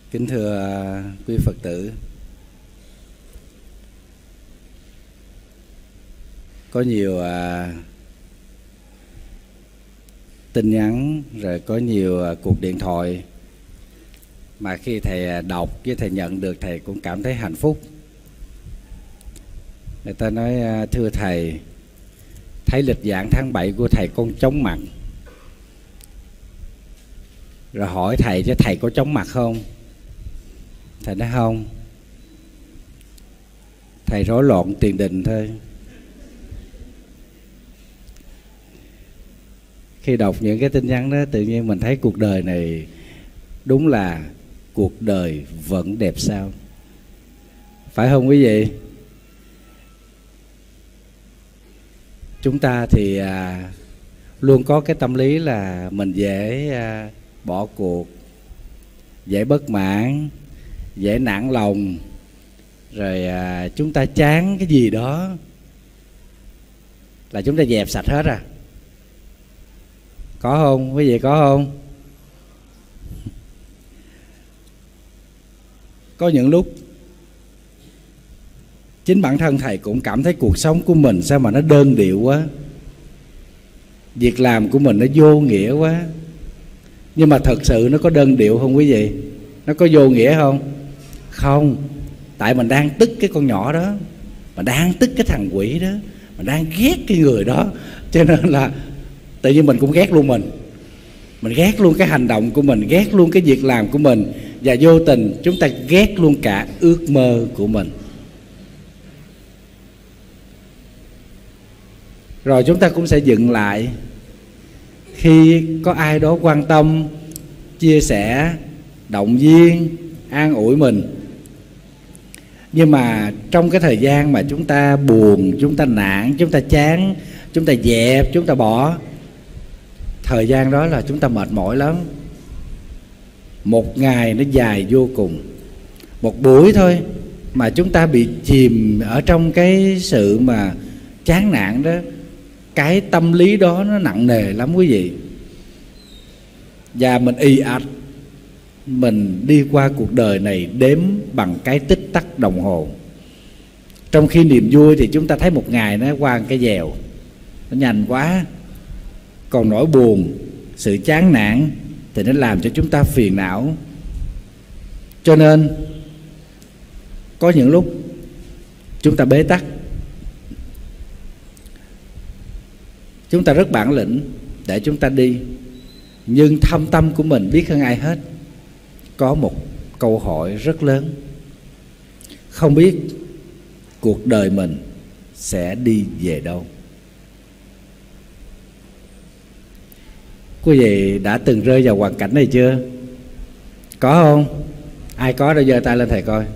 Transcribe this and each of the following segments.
Kính thưa quý Phật tử, có nhiều tin nhắn rồi có nhiều cuộc điện thoại mà khi thầy đọc với thầy nhận được, thầy cũng cảm thấy hạnh phúc. Người ta nói: thưa thầy, thấy lịch giảng tháng 7 của thầy con chóng mặt. Rồi hỏi thầy chứ thầy có chóng mặt không? Thầy nói không, thầy rối loạn tiền đình thôi. Khi đọc những cái tin nhắn đó, tự nhiên mình thấy cuộc đời này đúng là cuộc đời vẫn đẹp sao. Phải không quý vị? Chúng ta thì luôn có cái tâm lý là mình dễ bỏ cuộc, dễ bất mãn, dễ nản lòng, rồi chúng ta chán cái gì đó là chúng ta dẹp sạch hết à. Có không? Quý vị có không? Có những lúc chính bản thân thầy cũng cảm thấy cuộc sống của mình sao mà nó đơn điệu quá, việc làm của mình nó vô nghĩa quá. Nhưng mà thật sự nó có đơn điệu không quý vị? Nó có vô nghĩa không? Không. Tại mình đang tức cái con nhỏ đó, mình đang tức cái thằng quỷ đó, mình đang ghét cái người đó, cho nên là tự nhiên mình cũng ghét luôn mình ghét luôn cái hành động của mình, ghét luôn cái việc làm của mình, và vô tình chúng ta ghét luôn cả ước mơ của mình. Rồi chúng ta cũng sẽ dừng lại khi có ai đó quan tâm, chia sẻ, động viên, an ủi mình. Nhưng mà trong cái thời gian mà chúng ta buồn, chúng ta nản, chúng ta chán, chúng ta dẹp, chúng ta bỏ, thời gian đó là chúng ta mệt mỏi lắm. Một ngày nó dài vô cùng. Một buổi thôi mà chúng ta bị chìm ở trong cái sự mà chán nản đó, cái tâm lý đó nó nặng nề lắm quý vị. Và mình ì ạch, mình đi qua cuộc đời này đếm bằng cái tích tắc đồng hồ. Trong khi niềm vui thì chúng ta thấy một ngày nó qua cái dèo, nó nhanh quá. Còn nỗi buồn, sự chán nản thì nó làm cho chúng ta phiền não. Cho nên có những lúc chúng ta bế tắc, chúng ta rất bản lĩnh để chúng ta đi, nhưng thâm tâm của mình biết hơn ai hết có một câu hỏi rất lớn: không biết cuộc đời mình sẽ đi về đâu. Quý vị đã từng rơi vào hoàn cảnh này chưa? Có không? Ai có đâu giơ tay lên thầy coi.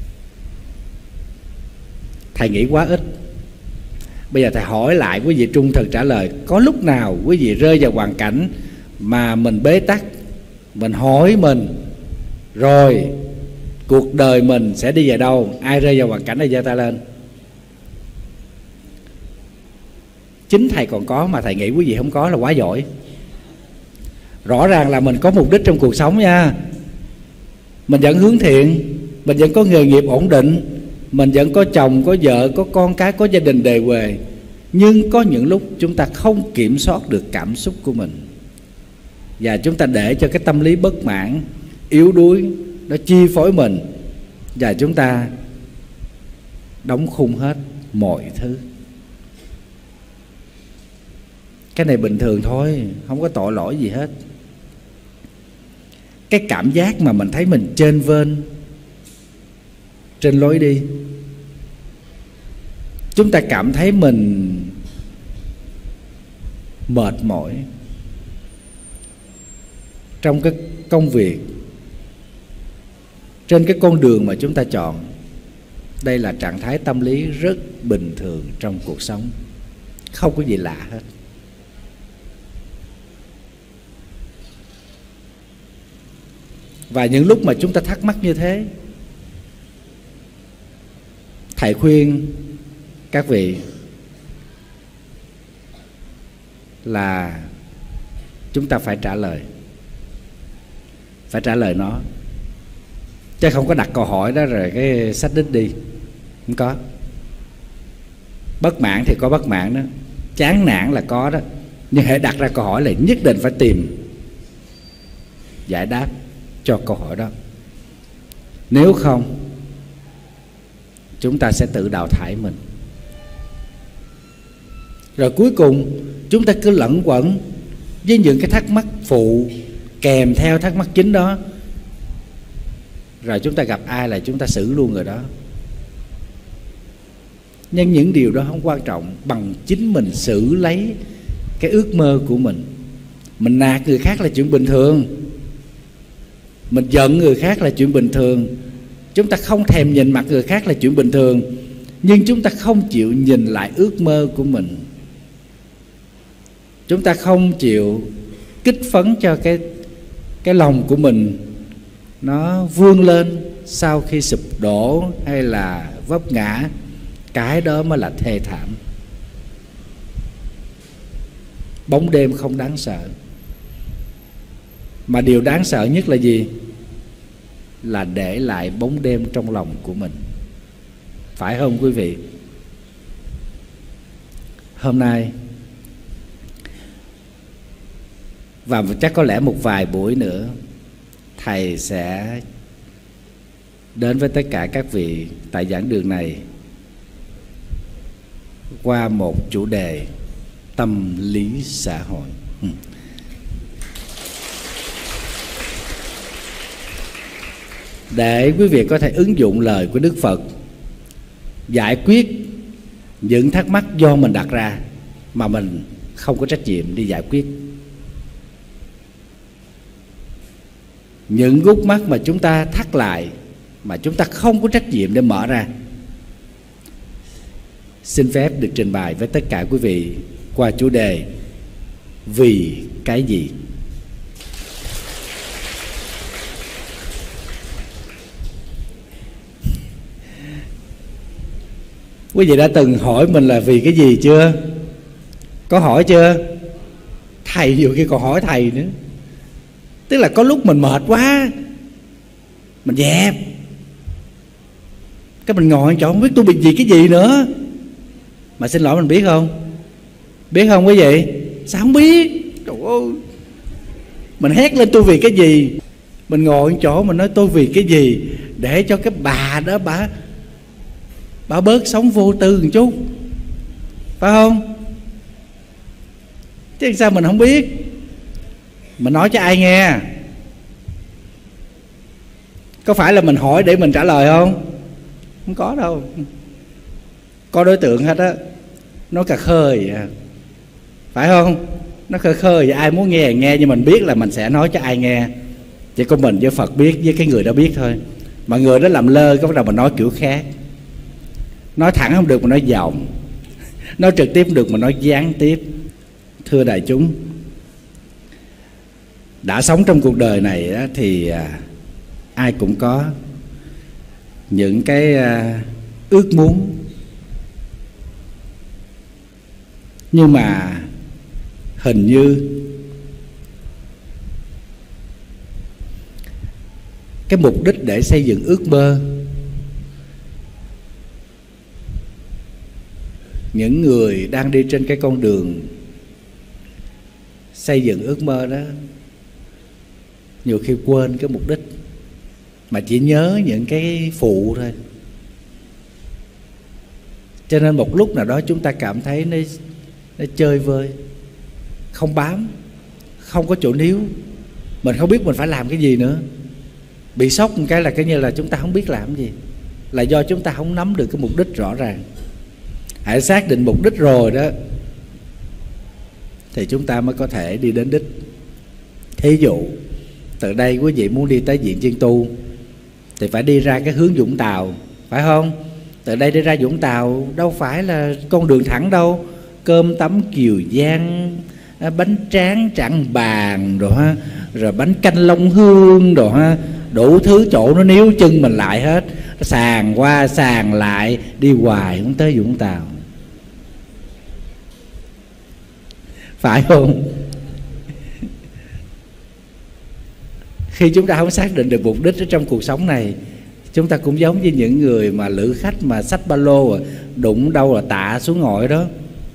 Thầy nghĩ quá ít. Bây giờ thầy hỏi lại quý vị trung thực trả lời: có lúc nào quý vị rơi vào hoàn cảnh mà mình bế tắc, mình hỏi mình rồi cuộc đời mình sẽ đi về đâu? Ai rơi vào hoàn cảnh này giơ tay lên. Chính thầy còn có mà thầy nghĩ quý vị không có là quá giỏi. Rõ ràng là mình có mục đích trong cuộc sống nha. Mình vẫn hướng thiện, mình vẫn có nghề nghiệp ổn định, mình vẫn có chồng, có vợ, có con cái, có gia đình đề huề. Nhưng có những lúc chúng ta không kiểm soát được cảm xúc của mình, và chúng ta để cho cái tâm lý bất mãn, yếu đuối nó chi phối mình, và chúng ta đóng khung hết mọi thứ. Cái này bình thường thôi, không có tội lỗi gì hết. Cái cảm giác mà mình thấy mình chênh vênh trên lối đi, chúng ta cảm thấy mình mệt mỏi trong cái công việc, trên cái con đường mà chúng ta chọn. Đây là trạng thái tâm lý rất bình thường trong cuộc sống, không có gì lạ hết. Và những lúc mà chúng ta thắc mắc như thế, thầy khuyên các vị là chúng ta phải trả lời nó. chứ không có đặt câu hỏi đó rồi cái xách đích đi, không có. Bất mãn thì có bất mãn đó, chán nản là có đó, nhưng hãy đặt ra câu hỏi là nhất định phải tìm giải đáp cho câu hỏi đó. Nếu không, chúng ta sẽ tự đào thải mình. Rồi cuối cùng chúng ta cứ lẩn quẩn với những cái thắc mắc phụ kèm theo thắc mắc chính đó. Rồi chúng ta gặp ai là chúng ta xử luôn người đó. Nhưng những điều đó không quan trọng bằng chính mình xử lấy cái ước mơ của mình. Mình nạt người khác là chuyện bình thường, mình giận người khác là chuyện bình thường, chúng ta không thèm nhìn mặt người khác là chuyện bình thường. Nhưng chúng ta không chịu nhìn lại ước mơ của mình, chúng ta không chịu kích phấn cho cái lòng của mình nó vươn lên sau khi sụp đổ hay là vấp ngã. Cái đó mới là thê thảm. Bóng đêm không đáng sợ, mà điều đáng sợ nhất là gì? Là để lại bóng đêm trong lòng của mình. Phải không quý vị? Hôm nay và chắc có lẽ một vài buổi nữa, thầy sẽ đến với tất cả các vị tại giảng đường này qua một chủ đề tâm lý xã hội. Để quý vị có thể ứng dụng lời của Đức Phật giải quyết những thắc mắc do mình đặt ra mà mình không có trách nhiệm đi giải quyết. Những gút mắt mà chúng ta thắt lại mà chúng ta không có trách nhiệm để mở ra, xin phép được trình bày với tất cả quý vị qua chủ đề vì cái gì. Quý vị đã từng hỏi mình là vì cái gì chưa? Có hỏi chưa? Thầy nhiều khi còn hỏi thầy nữa. Tức là có lúc mình mệt quá, mình dẹp, cái mình ngồi chỗ không biết tôi bị gì cái gì nữa. Mà xin lỗi, mình biết không? Biết không quý vị? Sao không biết? Trời ơi, mình hét lên tôi vì cái gì? Mình ngồi chỗ mình nói tôi vì cái gì, để cho cái bà đó bà bớt sống vô tư một chút, phải không? Chứ sao mình không biết? Mình nói cho ai nghe? Có phải là mình hỏi để mình trả lời không? Không có đâu. Có đối tượng hết á, nó cà khơi vậy, phải không? Nó khơi khơi vậy, ai muốn nghe thì nghe, nhưng mình biết là mình sẽ nói cho ai nghe. Chỉ có mình với Phật biết, với cái người đó biết thôi. Mà người đó làm lơ, có bắt đầu mình nói kiểu khác. Nói thẳng không được mà nói vòng, nói trực tiếp không được mà nói gián tiếp. Thưa đại chúng, đã sống trong cuộc đời này đó, thì ai cũng có những cái ước muốn, nhưng mà hình như cái mục đích để xây dựng ước mơ, những người đang đi trên cái con đường xây dựng ước mơ đó nhiều khi quên cái mục đích, mà chỉ nhớ những cái phụ thôi. Cho nên một lúc nào đó chúng ta cảm thấy nó chơi vơi, không bám, không có chỗ níu, mình không biết mình phải làm cái gì nữa. Bị sốc một cái là cái như là chúng ta không biết làm gì, là do chúng ta không nắm được cái mục đích rõ ràng. Hãy xác định mục đích rồi đó thì chúng ta mới có thể đi đến đích. Thí dụ từ đây quý vị muốn đi tới Viện Chiên Tu thì phải đi ra cái hướng Vũng Tàu, phải không? Từ đây đi ra Vũng Tàu đâu phải là con đường thẳng đâu. Cơm tấm Kiều Giang, bánh tráng Trảng Bàng rồi ha, rồi bánh canh Long Hương rồi ha, đủ thứ chỗ nó níu chân mình lại hết, sàn qua sàn lại, đi hoài không tới Vũng Tàu, phải không? Khi chúng ta không xác định được mục đích ở trong cuộc sống này Chúng ta cũng giống như những người mà lữ khách mà xách ba lô đụng đâu là tạ xuống ngồi đó.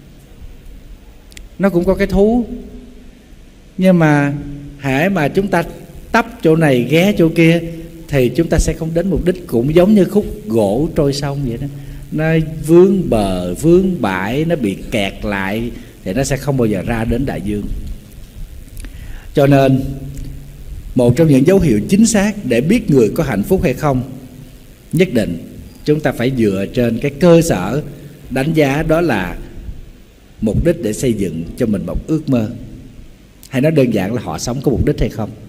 Nó cũng có cái thú. Nhưng mà hễ mà chúng ta tấp chỗ này ghé chỗ kia thì chúng ta sẽ không đến mục đích. Cũng giống như khúc gỗ trôi sông vậy đó. Nó vướng bờ, vướng bãi, nó bị kẹt lại thì nó sẽ không bao giờ ra đến đại dương. Cho nên một trong những dấu hiệu chính xác để biết người có hạnh phúc hay không, nhất định chúng ta phải dựa trên cái cơ sở đánh giá, đó là mục đích để xây dựng cho mình một ước mơ. Hay nói đơn giản là họ sống có mục đích hay không.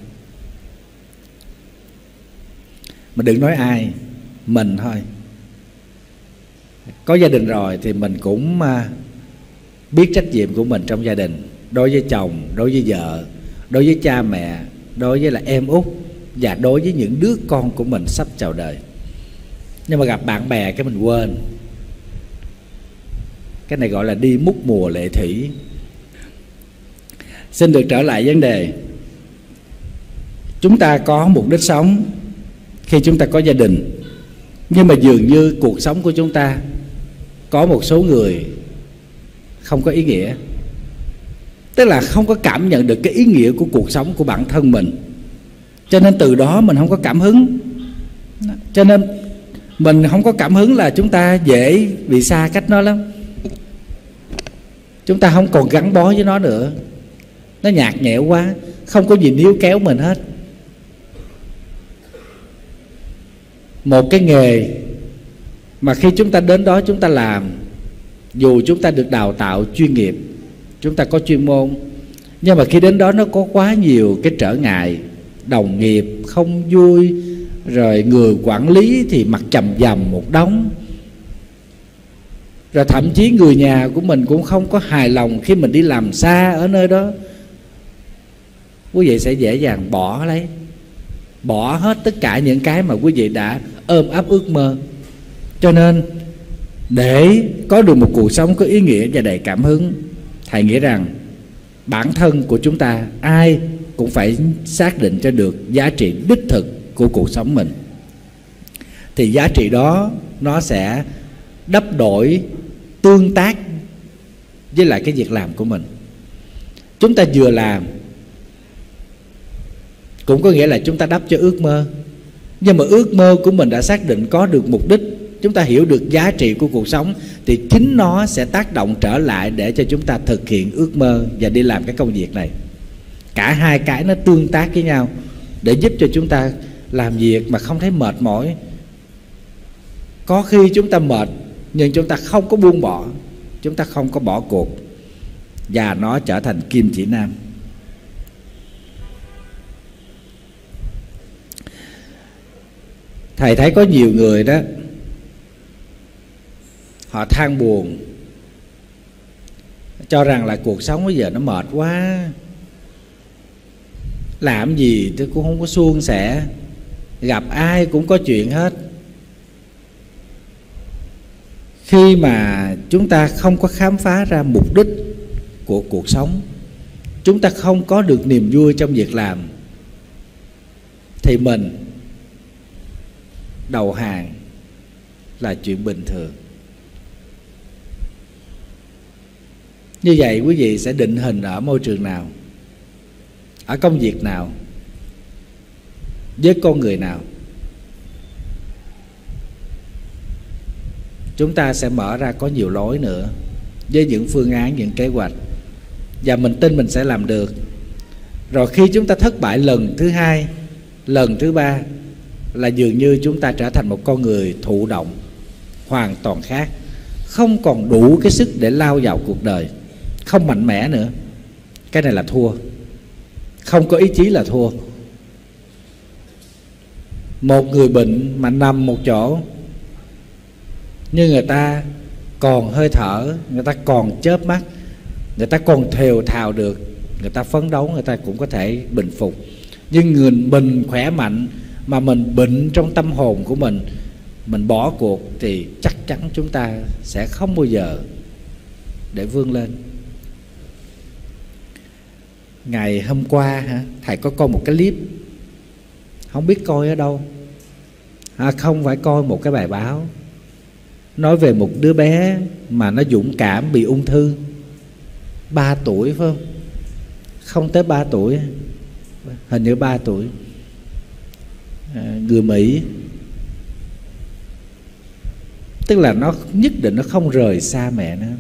Mà đừng nói ai, mình thôi. Có gia đình rồi thì mình cũng biết trách nhiệm của mình trong gia đình, đối với chồng, đối với vợ, đối với cha mẹ, đối với là em út, và đối với những đứa con của mình sắp chào đời. Nhưng mà gặp bạn bè cái mình quên. Cái này gọi là đi múc mùa lệ thủy. Xin được trở lại vấn đề. Chúng ta có mục đích sống khi chúng ta có gia đình. Nhưng mà dường như cuộc sống của chúng ta có một số người không có ý nghĩa. Tức là không có cảm nhận được cái ý nghĩa của cuộc sống của bản thân mình. Cho nên từ đó mình không có cảm hứng. Cho nên mình không có cảm hứng là chúng ta dễ bị xa cách nó lắm. Chúng ta không còn gắn bó với nó nữa. Nó nhạt nhẽo quá, không có gì níu kéo mình hết. Một cái nghề mà khi chúng ta đến đó chúng ta làm, dù chúng ta được đào tạo chuyên nghiệp, chúng ta có chuyên môn, nhưng mà khi đến đó nó có quá nhiều cái trở ngại. Đồng nghiệp không vui, rồi người quản lý thì mặt chằm chằm một đống, rồi thậm chí người nhà của mình cũng không có hài lòng khi mình đi làm xa ở nơi đó. Quý vị sẽ dễ dàng bỏ hết tất cả những cái mà quý vị đã ôm ấp ước mơ. Cho nên để có được một cuộc sống có ý nghĩa và đầy cảm hứng, thầy nghĩ rằng bản thân của chúng ta ai cũng phải xác định cho được giá trị đích thực của cuộc sống mình. Thì giá trị đó nó sẽ đắp đổi, tương tác với lại cái việc làm của mình. Chúng ta vừa làm cũng có nghĩa là chúng ta đắp cho ước mơ. Nhưng mà ước mơ của mình đã xác định có được mục đích, chúng ta hiểu được giá trị của cuộc sống, thì chính nó sẽ tác động trở lại để cho chúng ta thực hiện ước mơ và đi làm cái công việc này. Cả hai cái nó tương tác với nhau để giúp cho chúng ta làm việc mà không thấy mệt mỏi. Có khi chúng ta mệt nhưng chúng ta không có buông bỏ, chúng ta không có bỏ cuộc, và nó trở thành kim chỉ nam. Thầy thấy có nhiều người đó, họ than buồn, cho rằng là cuộc sống bây giờ nó mệt quá, làm gì tôi cũng không có suôn sẻ, gặp ai cũng có chuyện hết. Khi mà chúng ta không có khám phá ra mục đích của cuộc sống, chúng ta không có được niềm vui trong việc làm, thì mình đầu hàng là chuyện bình thường. Như vậy quý vị sẽ định hình ở môi trường nào, ở công việc nào, với con người nào. Chúng ta sẽ mở ra có nhiều lối nữa, với những phương án, những kế hoạch, và mình tin mình sẽ làm được. Rồi khi chúng ta thất bại lần thứ hai, lần thứ ba, là dường như chúng ta trở thành một con người thụ động hoàn toàn khác, không còn đủ cái sức để lao vào cuộc đời, không mạnh mẽ nữa. Cái này là thua. Không có ý chí là thua. Một người bệnh mà nằm một chỗ, nhưng người ta còn hơi thở, người ta còn chớp mắt, người ta còn thều thào được, người ta phấn đấu, người ta cũng có thể bình phục. Nhưng người mình khỏe mạnh mà mình bệnh trong tâm hồn của mình bỏ cuộc, thì chắc chắn chúng ta sẽ không bao giờ để vươn lên. Ngày hôm qua thầy có coi một cái clip, không biết coi ở đâu, Không phải coi một cái bài báo nói về một đứa bé mà nó dũng cảm bị ung thư 3 tuổi, phải không? Không tới 3 tuổi, hình như 3 tuổi, người Mỹ. Tức là nó nhất định nó không rời xa mẹ nữa.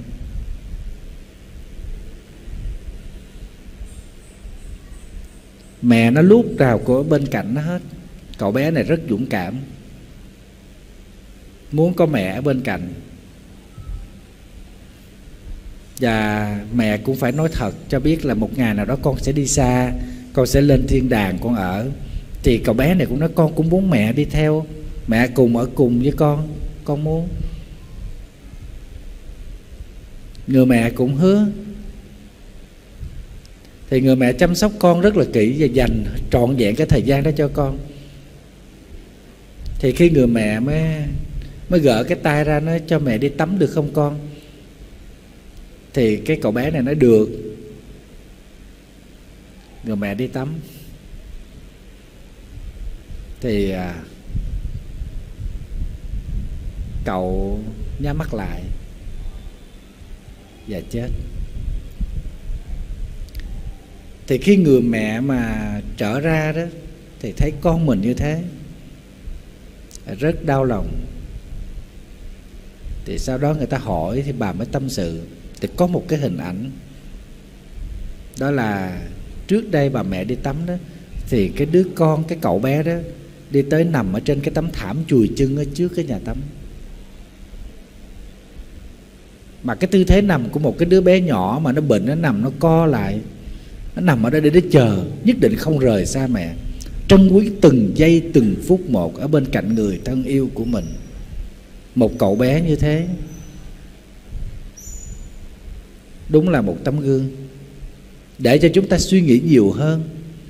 Mẹ nó lúc nào của bên cạnh nó hết. Cậu bé này rất dũng cảm, muốn có mẹ ở bên cạnh. Và mẹ cũng phải nói thật cho biết là một ngày nào đó con sẽ đi xa, con sẽ lên thiên đàng con ở. Thì cậu bé này cũng nói con cũng muốn mẹ đi theo, mẹ cùng ở cùng với con muốn. Người mẹ cũng hứa. Thì người mẹ chăm sóc con rất là kỹ và dành trọn vẹn cái thời gian đó cho con. Thì khi người mẹ mới gỡ cái tay ra nói cho mẹ đi tắm được không con? Thì cái cậu bé này nói được. Người mẹ đi tắm. Thì cậu nhắm mắt lại và chết. Thì khi người mẹ mà trở ra đó thì thấy con mình như thế, rất đau lòng. Thì sau đó người ta hỏi thì bà mới tâm sự. Thì có một cái hình ảnh, đó là trước đây bà mẹ đi tắm đó, thì cái đứa con, cái cậu bé đó đi tới nằm ở trên cái tấm thảm chùi chân ở trước cái nhà tắm. Mà cái tư thế nằm của một cái đứa bé nhỏ mà nó bệnh, nó nằm nó co lại, nó nằm ở đây để chờ, nhất định không rời xa mẹ, trân quý từng giây từng phút một ở bên cạnh người thân yêu của mình. Một cậu bé như thế đúng là một tấm gương để cho chúng ta suy nghĩ nhiều hơn.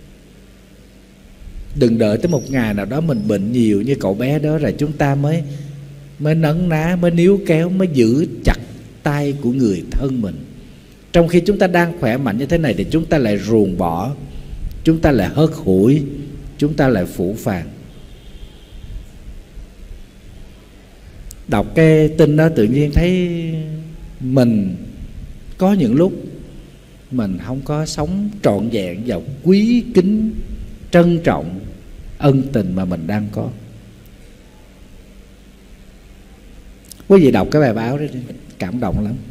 Đừng đợi tới một ngày nào đó mình bệnh nhiều như cậu bé đó rồi chúng ta mới nấn ná, mới níu kéo, mới giữ chặt tay của người thân mình. Trong khi chúng ta đang khỏe mạnh như thế này thì chúng ta lại ruồng bỏ, chúng ta lại hớt hủi, chúng ta lại phũ phàng. Đọc cái tin đó tự nhiên thấy mình có những lúc mình không có sống trọn vẹn và quý kính, trân trọng ân tình mà mình đang có. Quý vị đọc cái bài báo đó đi, cảm động lắm.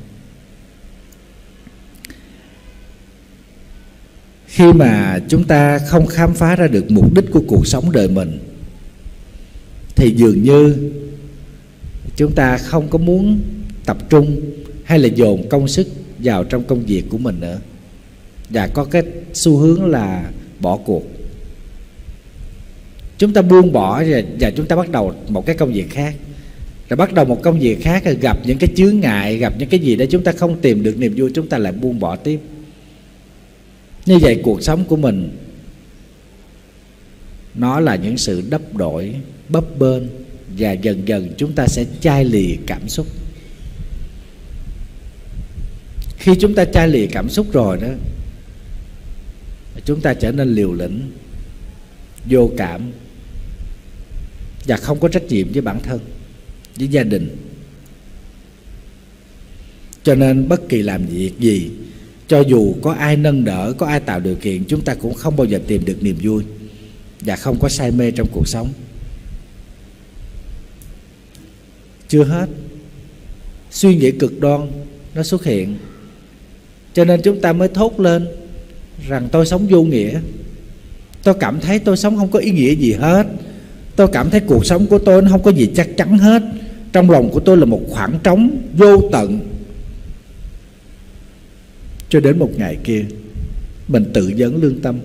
Khi mà chúng ta không khám phá ra được mục đích của cuộc sống đời mình thì dường như chúng ta không có muốn tập trung hay là dồn công sức vào trong công việc của mình nữa, và có cái xu hướng là bỏ cuộc. Chúng ta buông bỏ và chúng ta bắt đầu một cái công việc khác, rồi bắt đầu một công việc khác, rồi gặp những cái chướng ngại, gặp những cái gì đó chúng ta không tìm được niềm vui, chúng ta lại buông bỏ tiếp. Như vậy cuộc sống của mình nó là những sự đắp đổi, bấp bênh, và dần dần chúng ta sẽ chai lì cảm xúc. Khi chúng ta chai lì cảm xúc rồi đó, chúng ta trở nên liều lĩnh, vô cảm và không có trách nhiệm với bản thân, với gia đình. Cho nên bất kỳ làm việc gì, cho dù có ai nâng đỡ, có ai tạo điều kiện, chúng ta cũng không bao giờ tìm được niềm vui và không có say mê trong cuộc sống. Chưa hết, suy nghĩ cực đoan nó xuất hiện, cho nên chúng ta mới thốt lên rằng tôi sống vô nghĩa. Tôi cảm thấy tôi sống không có ý nghĩa gì hết. Tôi cảm thấy cuộc sống của tôi nó không có gì chắc chắn hết. Trong lòng của tôi là một khoảng trống vô tận. Cho đến một ngày kia mình tự vấn lương tâm,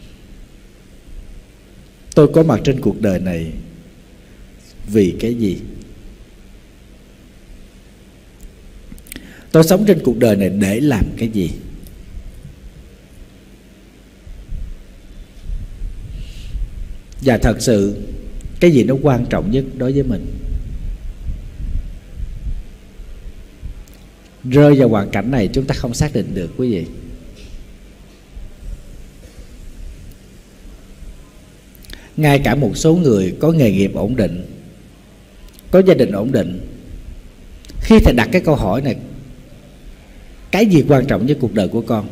tôi có mặt trên cuộc đời này vì cái gì? Tôi sống trên cuộc đời này để làm cái gì? Và thật sự cái gì nó quan trọng nhất đối với mình? Rơi vào hoàn cảnh này chúng ta không xác định được quý vị. Ngay cả một số người có nghề nghiệp ổn định có gia đình ổn định. Khi thầy đặt cái câu hỏi này, cái gì quan trọng với cuộc đời của con,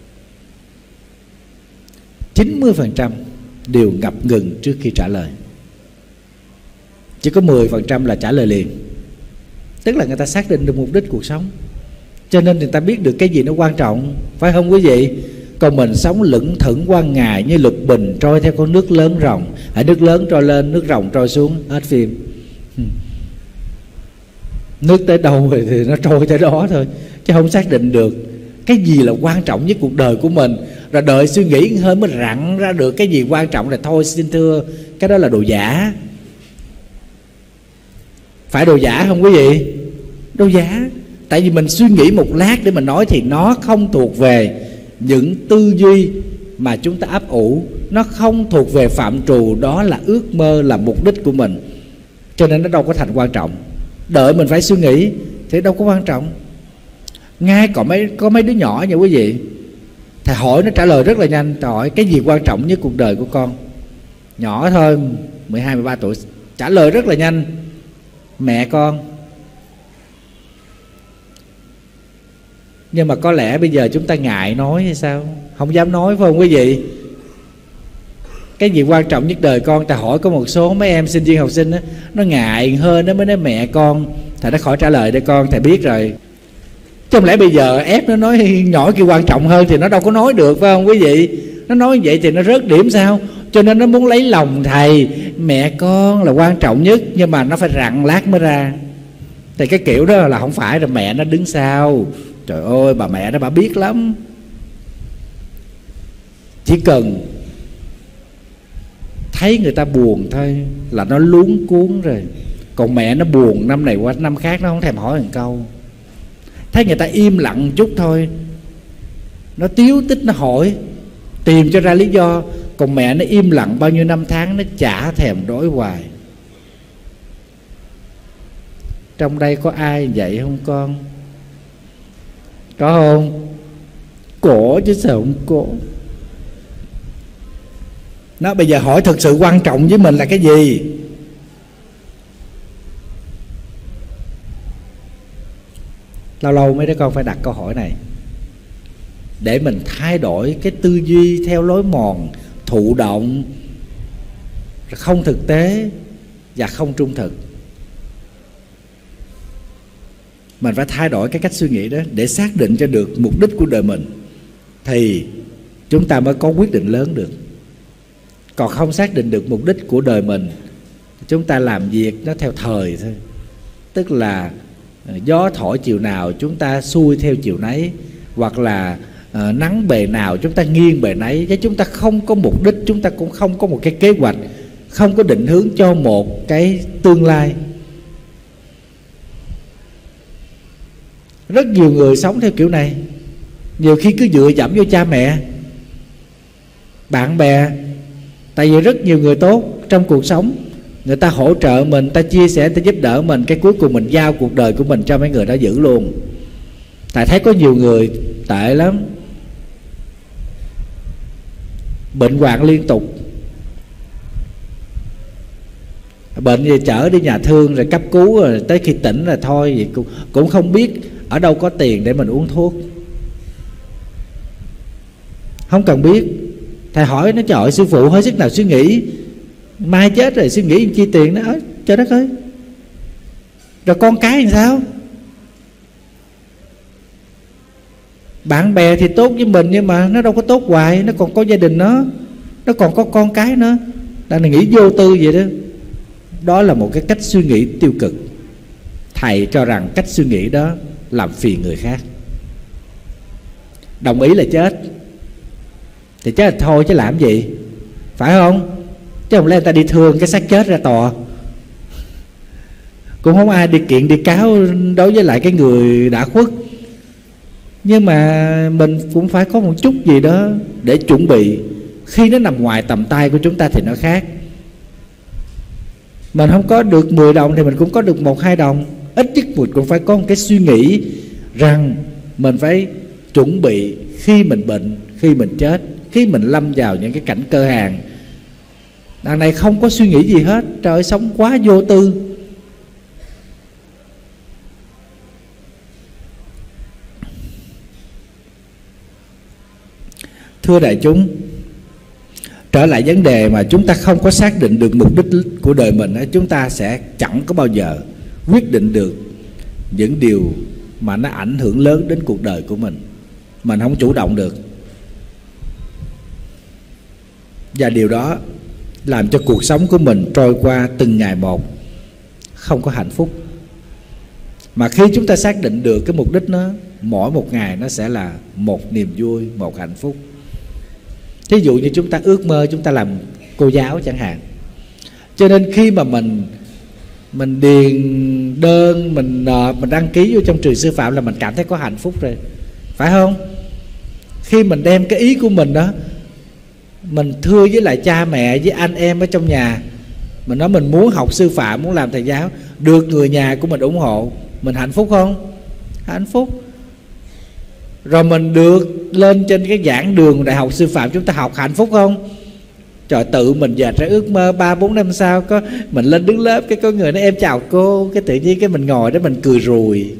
90% đều ngập ngừng trước khi trả lời. Chỉ có 10% là trả lời liền. Tức là người ta xác định được mục đích cuộc sống, cho nên người ta biết được cái gì nó quan trọng, phải không quý vị? Còn mình sống lững thững qua ngày như lục bình trôi theo con nước lớn ròng. Nước lớn trôi lên, nước ròng trôi xuống, hết phim. Nước tới đâu thì nó trôi tới đó thôi, chứ không xác định được cái gì là quan trọng với cuộc đời của mình. Rồi đợi suy nghĩ hơi mới rặn ra được cái gì quan trọng là thôi, xin thưa, cái đó là đồ giả. Phải đồ giả không quý vị? Đồ giả. Tại vì mình suy nghĩ một lát để mình nói thì nó không thuộc về những tư duy mà chúng ta ấp ủ, nó không thuộc về phạm trù đó là ước mơ, là mục đích của mình, cho nên nó đâu có thành quan trọng. Đợi mình phải suy nghĩ thì đâu có quan trọng. Ngay có mấy đứa nhỏ nha quý vị, thầy hỏi nó trả lời rất là nhanh. Thầy hỏi cái gì quan trọng nhất cuộc đời của con, nhỏ thôi, 12, 13 tuổi, trả lời rất là nhanh: mẹ con. Nhưng mà có lẽ bây giờ chúng ta ngại nói hay sao, không dám nói, phải không quý vị? Cái gì quan trọng nhất đời con, ta hỏi có một số mấy em sinh viên học sinh đó, nó ngại hơn, nó mới nói mẹ con. Thầy đã khỏi trả lời để con, thầy biết rồi. Chứ không lẽ bây giờ ép nó nói nhỏ kia quan trọng hơn thì nó đâu có nói được, phải không quý vị? Nó nói vậy thì nó rớt điểm sao? Cho nên nó muốn lấy lòng thầy, mẹ con là quan trọng nhất, nhưng mà nó phải rặn lát mới ra. Thì cái kiểu đó là không phải, rồi mẹ nó đứng sau. Trời ơi, bà mẹ đó bà biết lắm. Chỉ cần thấy người ta buồn thôi là nó luống cuống rồi. Còn mẹ nó buồn năm này qua năm khác, nó không thèm hỏi một câu. Thấy người ta im lặng chút thôi, nó tiếu tích, nó hỏi, tìm cho ra lý do. Còn mẹ nó im lặng bao nhiêu năm tháng, nó chả thèm đối hoài. Trong đây có ai vậy không con? Có không? Cổ chứ sao không cổ. Nó bây giờ hỏi thực sự quan trọng với mình là cái gì? Lâu lâu mấy đứa con phải đặt câu hỏi này để mình thay đổi cái tư duy theo lối mòn thụ động, không thực tế và không trung thực. Mình phải thay đổi cái cách suy nghĩ đó để xác định cho được mục đích của đời mình, thì chúng ta mới có quyết định lớn được. Còn không xác định được mục đích của đời mình, chúng ta làm việc nó theo thời thôi. Tức là gió thổi chiều nào chúng ta xuôi theo chiều nấy, hoặc là nắng bề nào chúng ta nghiêng bề nấy. Chứ chúng ta không có mục đích, chúng ta cũng không có một cái kế hoạch, không có định hướng cho một cái tương lai. Rất nhiều người sống theo kiểu này, nhiều khi cứ dựa dẫm vô cha mẹ, bạn bè. Tại vì rất nhiều người tốt trong cuộc sống, người ta hỗ trợ mình, người ta chia sẻ, người ta giúp đỡ mình, cái cuối cùng mình giao cuộc đời của mình cho mấy người đó giữ luôn. Tại thấy có nhiều người tệ lắm, bệnh hoạn liên tục, bệnh gì chở đi nhà thương rồi cấp cứu, rồi tới khi tỉnh là thôi. Vậy cũng không biết ở đâu có tiền để mình uống thuốc. Không cần biết. Thầy hỏi nó: trời ơi, sư phụ hơi sức nào suy nghĩ, mai chết rồi suy nghĩ chi tiền đó. Trời đất ơi, rồi con cái làm sao? Bạn bè thì tốt với mình, nhưng mà nó đâu có tốt hoài. Nó còn có gia đình nó còn có con cái nữa. Đang nghĩ vô tư vậy đó. Đó là một cái cách suy nghĩ tiêu cực. Thầy cho rằng cách suy nghĩ đó làm phiền người khác. Đồng ý là chết thì chết là thôi, chứ làm gì, phải không? Chứ không lẽ người ta đi thương cái xác chết ra tòa. Cũng không ai đi kiện đi cáo đối với lại cái người đã khuất. Nhưng mà mình cũng phải có một chút gì đó để chuẩn bị. Khi nó nằm ngoài tầm tay của chúng ta thì nó khác. Mình không có được 10 đồng thì mình cũng có được 1-2 đồng. Ít nhất mình cũng phải có một cái suy nghĩ rằng mình phải chuẩn bị khi mình bệnh, khi mình chết, khi mình lâm vào những cái cảnh cơ hàn. Đằng này không có suy nghĩ gì hết. Trời ơi, sống quá vô tư. Thưa đại chúng, trở lại vấn đề mà chúng ta không có xác định được mục đích của đời mình, chúng ta sẽ chẳng có bao giờ quyết định được những điều mà nó ảnh hưởng lớn đến cuộc đời của mình. Mình không chủ động được. Và điều đó làm cho cuộc sống của mình trôi qua từng ngày một, không có hạnh phúc. Mà khi chúng ta xác định được cái mục đích nó, mỗi một ngày nó sẽ là một niềm vui, một hạnh phúc. Thí dụ như chúng ta ước mơ chúng ta làm cô giáo chẳng hạn. Cho nên khi mà mình điền đơn, mình đăng ký vô trong trường sư phạm là mình cảm thấy có hạnh phúc rồi, phải không? Khi mình đem cái ý của mình đó, mình thưa với lại cha mẹ với anh em ở trong nhà, mình nói mình muốn học sư phạm, muốn làm thầy giáo, được người nhà của mình ủng hộ, mình hạnh phúc không? Hạnh phúc. Rồi mình được lên trên cái giảng đường đại học sư phạm, chúng ta học hạnh phúc không? Trời, tự mình dệt ra ước mơ 3-4 năm sau có mình lên đứng lớp, cái có người nói em chào cô, cái tự nhiên cái mình ngồi đó mình cười rùi.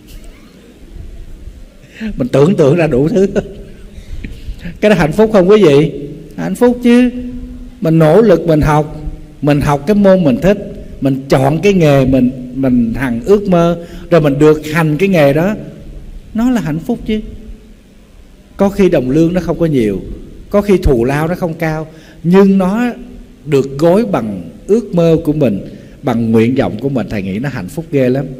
Mình tưởng tượng ra đủ thứ. Cái đó hạnh phúc không quý vị? Hạnh phúc chứ. Mình nỗ lực mình học cái môn mình thích, mình chọn cái nghề mình hằng ước mơ, rồi mình được hành cái nghề đó, nó là hạnh phúc chứ. Có khi đồng lương nó không có nhiều, có khi thù lao nó không cao, nhưng nó được gối bằng ước mơ của mình, bằng nguyện vọng của mình, thầy nghĩ nó hạnh phúc ghê lắm.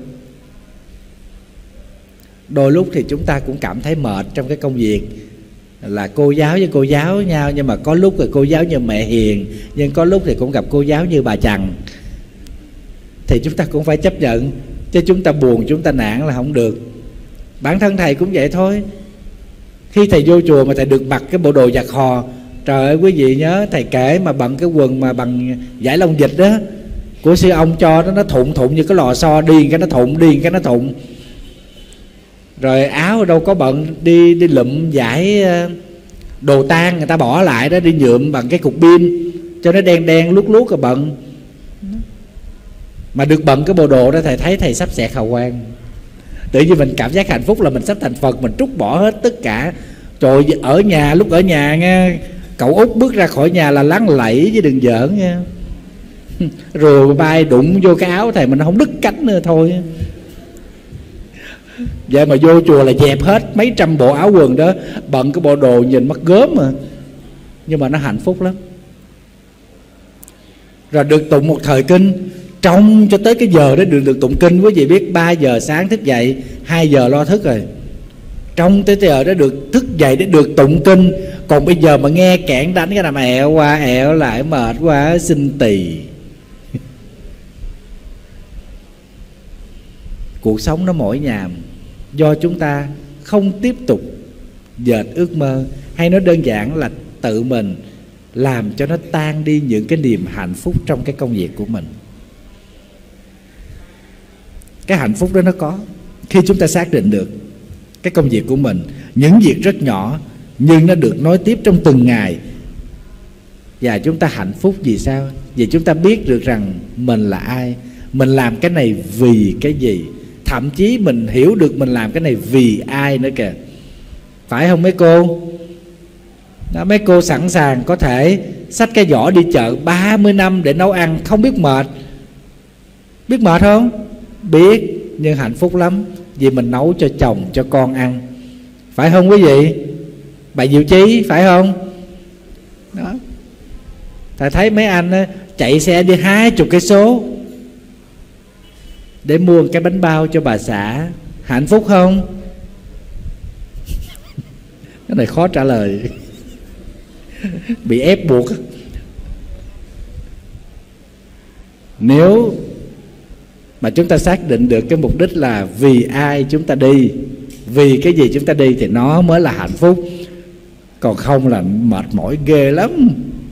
Đôi lúc thì chúng ta cũng cảm thấy mệt trong cái công việc, là cô giáo với cô giáo nhau, nhưng mà có lúc là cô giáo như mẹ hiền, nhưng có lúc thì cũng gặp cô giáo như bà Trần. Thì chúng ta cũng phải chấp nhận, chứ chúng ta buồn, chúng ta nản là không được. Bản thân thầy cũng vậy thôi. Khi thầy vô chùa mà thầy được mặc cái bộ đồ giặt hò, trời ơi quý vị nhớ thầy kể mà bận cái quần mà bằng vải lông vịt đó của sư ông cho đó, nó thụng như cái lò xo, điên cái nó thụng. Rồi áo ở đâu có bận, đi lụm vải đồ tang người ta bỏ lại đó, đi nhuộm bằng cái cục pin cho nó đen luốt rồi bận. Mà được bận cái bộ đồ đó, thầy thấy thầy sắp xẹt hào quang. Tự nhiên mình cảm giác hạnh phúc là mình sắp thành Phật, mình trút bỏ hết tất cả. Trời, ở nhà, lúc ở nhà nghe, cậu Út bước ra khỏi nhà là láng lẫy chứ đừng giỡn nha. Rồi bay đụng vô cái áo thầy mình không đứt cánh nữa thôi. Vậy mà vô chùa là dẹp hết mấy trăm bộ áo quần đó, bận cái bộ đồ nhìn mắc gớm mà, nhưng mà nó hạnh phúc lắm. Rồi được tụng một thời kinh, trong cho tới cái giờ đó được tụng kinh, quý vị biết 3 giờ sáng thức dậy, 2 giờ lo thức rồi. Trong tới giờ đó được thức dậy để được tụng kinh. Còn bây giờ mà nghe kẽn đánh cái nằm ẹo qua ẹo lại, mệt quá xin tỳ. Cuộc sống nó mỏi nhàm do chúng ta không tiếp tục dệt ước mơ, hay nói đơn giản là tự mình làm cho nó tan đi những cái niềm hạnh phúc trong cái công việc của mình. Cái hạnh phúc đó nó có khi chúng ta xác định được cái công việc của mình, những việc rất nhỏ nhưng nó được nối tiếp trong từng ngày. Và chúng ta hạnh phúc vì sao? Vì chúng ta biết được rằng mình là ai, mình làm cái này vì cái gì, thậm chí mình hiểu được mình làm cái này vì ai nữa kìa. Phải không mấy cô? Đó, mấy cô sẵn sàng có thể xách cái giỏ đi chợ 30 năm để nấu ăn, không biết mệt. Biết mệt không? Biết, nhưng hạnh phúc lắm, vì mình nấu cho chồng cho con ăn. Phải không quý vị? Bà Diệu Chí phải không? Đó. Thầy thấy mấy anh á, chạy xe đi 20 cây số để mua cái bánh bao cho bà xã. Hạnh phúc không? Cái này khó trả lời. Bị ép buộc. Nếu mà chúng ta xác định được cái mục đích là vì ai chúng ta đi, vì cái gì chúng ta đi, thì nó mới là hạnh phúc. Còn không là mệt mỏi ghê lắm.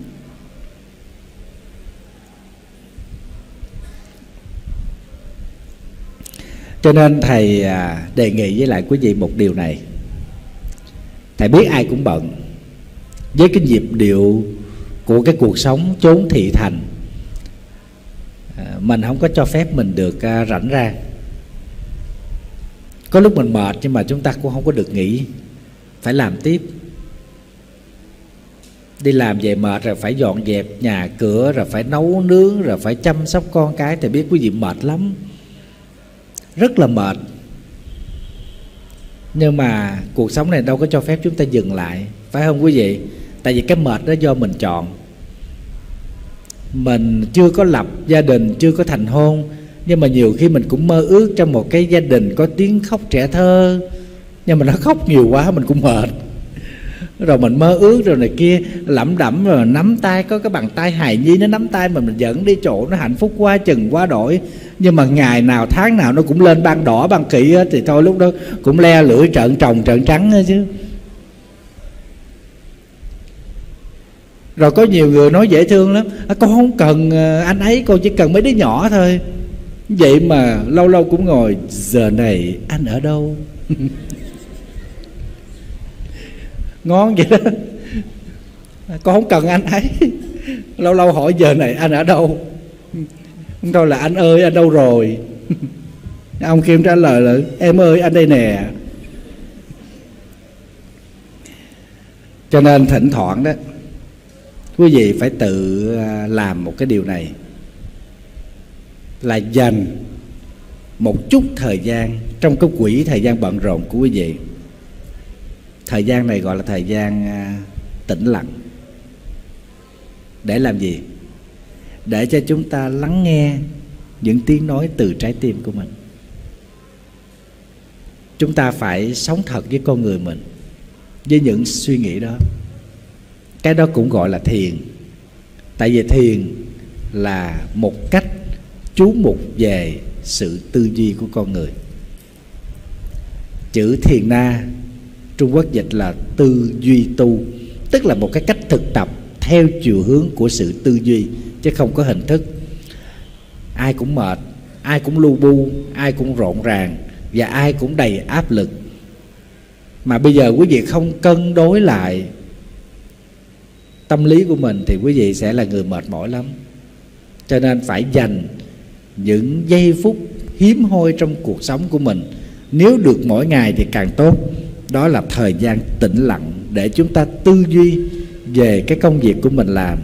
Cho nên thầy đề nghị với lại quý vị một điều này. Thầy biết ai cũng bận, với cái nhịp điệu của cái cuộc sống chốn thị thành, mình không có cho phép mình được rảnh rang. Có lúc mình mệt nhưng mà chúng ta cũng không có được nghỉ, phải làm tiếp. Đi làm về mệt rồi phải dọn dẹp nhà cửa, rồi phải nấu nướng, rồi phải chăm sóc con cái, thì biết quý vị mệt lắm, rất là mệt. Nhưng mà cuộc sống này đâu có cho phép chúng ta dừng lại, phải không quý vị? Tại vì cái mệt đó do mình chọn. Mình chưa có lập gia đình, chưa có thành hôn, nhưng mà nhiều khi mình cũng mơ ước trong một cái gia đình có tiếng khóc trẻ thơ. Nhưng mà nó khóc nhiều quá mình cũng mệt. Rồi mình mơ ước rồi này kia, lẩm đẩm, rồi nắm tay, có cái bàn tay hài nhi nó nắm tay mình dẫn đi chỗ nó hạnh phúc quá chừng quá đổi. Nhưng mà ngày nào tháng nào nó cũng lên ban đỏ ban kỵ á, thì thôi lúc đó cũng le lưỡi trợn tròng trợn trắng thôi chứ. Rồi có nhiều người nói dễ thương lắm, con không cần anh ấy, con chỉ cần mấy đứa nhỏ thôi. Vậy mà lâu lâu cũng ngồi, giờ này anh ở đâu? Ngon vậy đó. Con không cần anh ấy, lâu lâu hỏi giờ này anh ở đâu. Không thôi là anh ơi anh đâu rồi. Ông Kim trả lời là em ơi anh đây nè. Cho nên thỉnh thoảng đó quý vị phải tự làm một cái điều này, là dành một chút thời gian trong cái quỹ thời gian bận rộn của quý vị. Thời gian này gọi là thời gian tĩnh lặng. Để làm gì? Để cho chúng ta lắng nghe những tiếng nói từ trái tim của mình. Chúng ta phải sống thật với con người mình, với những suy nghĩ đó. Cái đó cũng gọi là thiền. Tại vì thiền là một cách chú mục về sự tư duy của con người. Chữ thiền na Trung Quốc dịch là tư duy tu, tức là một cái cách thực tập theo chiều hướng của sự tư duy, chứ không có hình thức. Ai cũng mệt, ai cũng lu bu, ai cũng rộn ràng, và ai cũng đầy áp lực. Mà bây giờ quý vị không cân đối lại tâm lý của mình thì quý vị sẽ là người mệt mỏi lắm. Cho nên phải dành những giây phút hiếm hoi trong cuộc sống của mình, nếu được mỗi ngày thì càng tốt. Đó là thời gian tĩnh lặng để chúng ta tư duy về cái công việc của mình làm,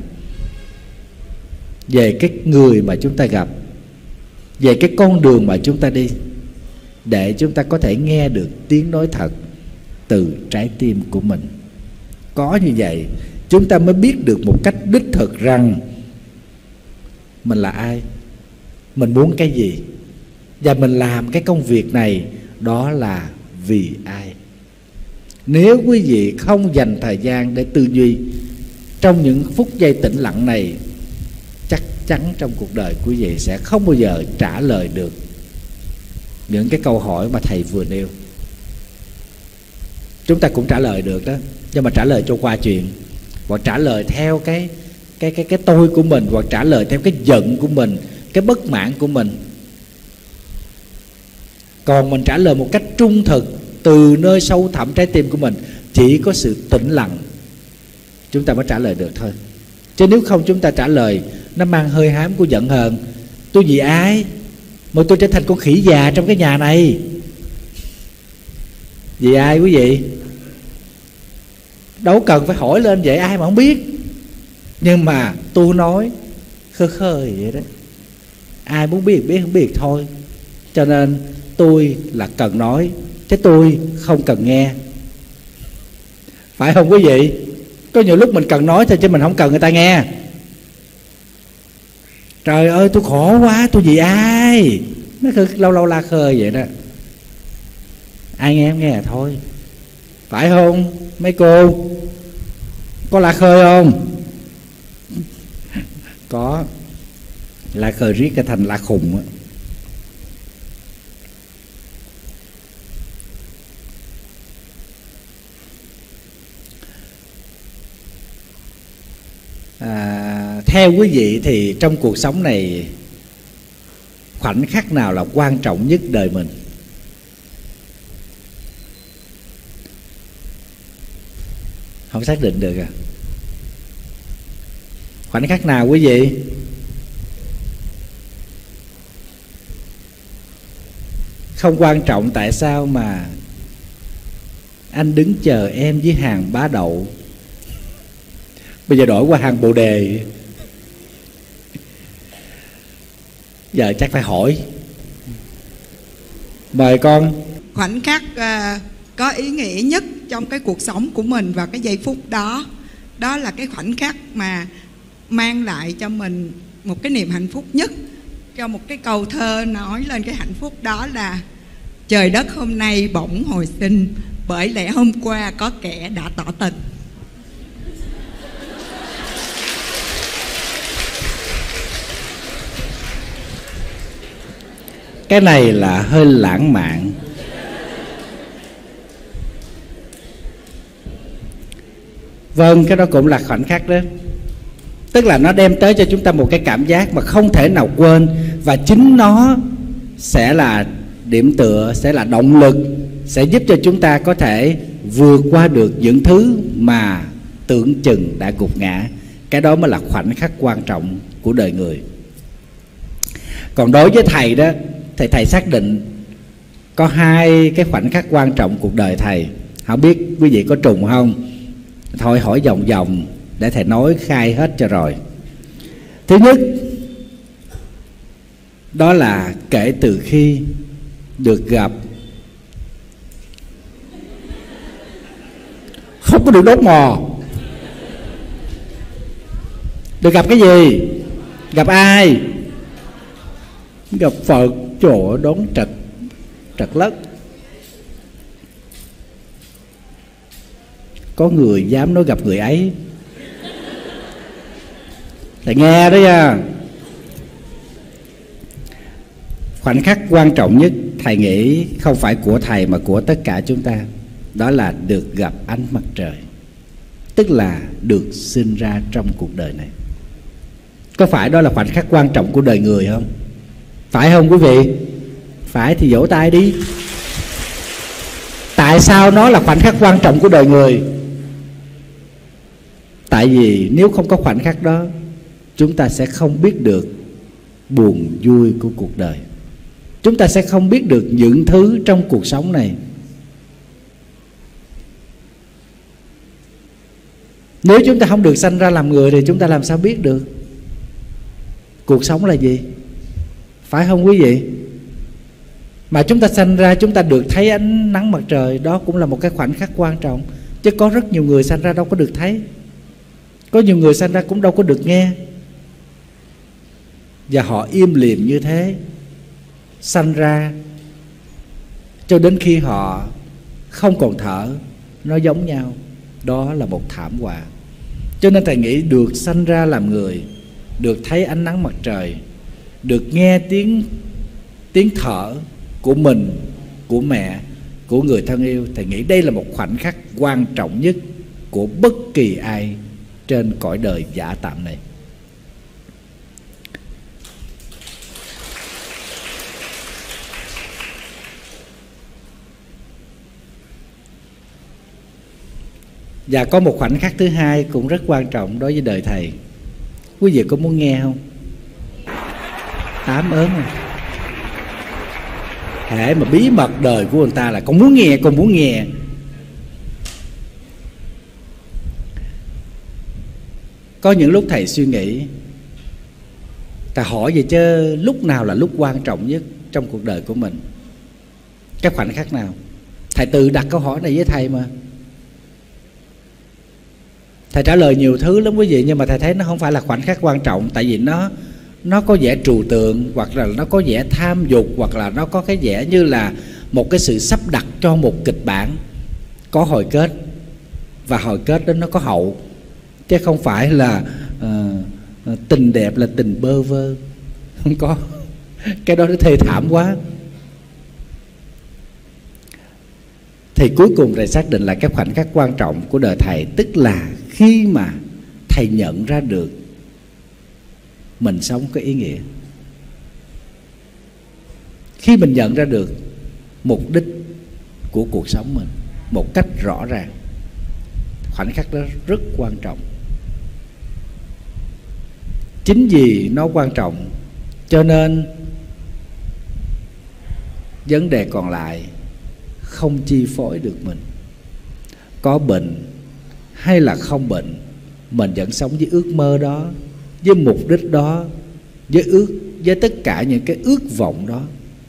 về cái người mà chúng ta gặp, về cái con đường mà chúng ta đi, để chúng ta có thể nghe được tiếng nói thật từ trái tim của mình. Có như vậy chúng ta mới biết được một cách đích thực rằng mình là ai, mình muốn cái gì, và mình làm cái công việc này đó là vì ai. Nếu quý vị không dành thời gian để tư duy trong những phút giây tĩnh lặng này, chắc chắn trong cuộc đời quý vị sẽ không bao giờ trả lời được những cái câu hỏi mà thầy vừa nêu. Chúng ta cũng trả lời được đó, nhưng mà trả lời cho qua chuyện, hoặc trả lời theo cái tôi của mình, hoặc trả lời theo cái giận của mình, cái bất mãn của mình. Còn mình trả lời một cách trung thực từ nơi sâu thẳm trái tim của mình, chỉ có sự tĩnh lặng chúng ta mới trả lời được thôi. Chứ nếu không chúng ta trả lời nó mang hơi hám của giận hờn. Tôi vì ai mà tôi trở thành con khỉ già trong cái nhà này? Vì ai quý vị? Đâu cần phải hỏi lên vậy, ai mà không biết. Nhưng mà tôi nói khơi khơi vậy đó, ai muốn biết biết, không biết thôi. Cho nên tôi là cần nói, chứ tôi không cần nghe. Phải không quý vị? Có nhiều lúc mình cần nói thôi, chứ mình không cần người ta nghe. Trời ơi tôi khổ quá, tôi vì ai? Nó lâu lâu la khơi vậy đó. Ai nghe em nghe thôi. Phải không mấy cô? Có la khơi không? Có. La khơi riết cái thành la khùng á. Theo quý vị thì trong cuộc sống này, khoảnh khắc nào là quan trọng nhất đời mình? Không xác định được à? Khoảnh khắc nào quý vị? Không quan trọng tại sao mà anh đứng chờ em dưới hàng bá đậu? Bây giờ đổi qua hàng Bồ Đề. Giờ chắc phải hỏi. Mời con. Khoảnh khắc có ý nghĩa nhất trong cái cuộc sống của mình vào cái giây phút đó, đó là cái khoảnh khắc mà mang lại cho mình một cái niềm hạnh phúc nhất. Cho một cái câu thơ nói lên cái hạnh phúc đó là: trời đất hôm nay bỗng hồi sinh, bởi lẽ hôm qua có kẻ đã tỏ tình. Cái này là hơi lãng mạn. Vâng, cái đó cũng là khoảnh khắc đó. Tức là nó đem tới cho chúng ta một cái cảm giác mà không thể nào quên. Và chính nó sẽ là điểm tựa, sẽ là động lực, sẽ giúp cho chúng ta có thể vượt qua được những thứ mà tưởng chừng đã gục ngã. Cái đó mới là khoảnh khắc quan trọng của đời người. Còn đối với thầy đó, thì thầy xác định có hai cái khoảnh khắc quan trọng cuộc đời thầy. Không biết quý vị có trùng không? Thôi hỏi vòng vòng để thầy nói khai hết cho rồi. Thứ nhất, đó là kể từ khi được gặp, không có được đốt mò. Được gặp cái gì? Gặp ai? Gặp Phật. Chỗ đón trật lất. Có người dám nói gặp người ấy. Thầy nghe đó nha. Khoảnh khắc quan trọng nhất thầy nghĩ không phải của thầy mà của tất cả chúng ta, đó là được gặp ánh mặt trời. Tức là được sinh ra trong cuộc đời này. Có phải đó là khoảnh khắc quan trọng của đời người không? Phải không quý vị? Phải thì vỗ tay đi. Tại sao nó là khoảnh khắc quan trọng của đời người? Tại vì nếu không có khoảnh khắc đó, chúng ta sẽ không biết được buồn vui của cuộc đời. Chúng ta sẽ không biết được những thứ trong cuộc sống này. Nếu chúng ta không được sanh ra làm người thì chúng ta làm sao biết được cuộc sống là gì? Phải không quý vị? Mà chúng ta sanh ra, chúng ta được thấy ánh nắng mặt trời, đó cũng là một cái khoảnh khắc quan trọng. Chứ có rất nhiều người sanh ra đâu có được thấy. Có nhiều người sanh ra cũng đâu có được nghe. Và họ im lìm như thế, sanh ra cho đến khi họ không còn thở, nó giống nhau. Đó là một thảm họa. Cho nên thầy nghĩ được sanh ra làm người, được thấy ánh nắng mặt trời, được nghe tiếng thở của mình, của mẹ, của người thân yêu, thầy nghĩ đây là một khoảnh khắc quan trọng nhất của bất kỳ ai trên cõi đời giả tạm này. Và có một khoảnh khắc thứ hai cũng rất quan trọng đối với đời thầy. Quý vị có muốn nghe không? Tám ớn à. Hễ mà bí mật đời của người ta là con muốn nghe, con muốn nghe. Có những lúc thầy suy nghĩ, thầy hỏi vậy chứ lúc nào là lúc quan trọng nhất trong cuộc đời của mình? Cái khoảnh khắc nào? Thầy tự đặt câu hỏi này với thầy mà. Thầy trả lời nhiều thứ lắm quý vị, nhưng mà thầy thấy nó không phải là khoảnh khắc quan trọng. Tại vì nó có vẻ trừu tượng, hoặc là nó có vẻ tham dục, hoặc là nó có cái vẻ như là một cái sự sắp đặt cho một kịch bản có hồi kết, và hồi kết đó nó có hậu, chứ không phải là tình đẹp là tình bơ vơ. Không có. Cái đó nó thê thảm quá. Thì cuối cùng thầy xác định là cái khoảnh khắc quan trọng của đời thầy, tức là khi mà thầy nhận ra được mình sống có ý nghĩa. Khi mình nhận ra được mục đích của cuộc sống mình một cách rõ ràng, khoảnh khắc đó rất quan trọng. Chính vì nó quan trọng cho nên vấn đề còn lại không chi phối được mình. Có bệnh hay là không bệnh mình vẫn sống với ước mơ đó, với mục đích đó, với tất cả những cái ước vọng đó.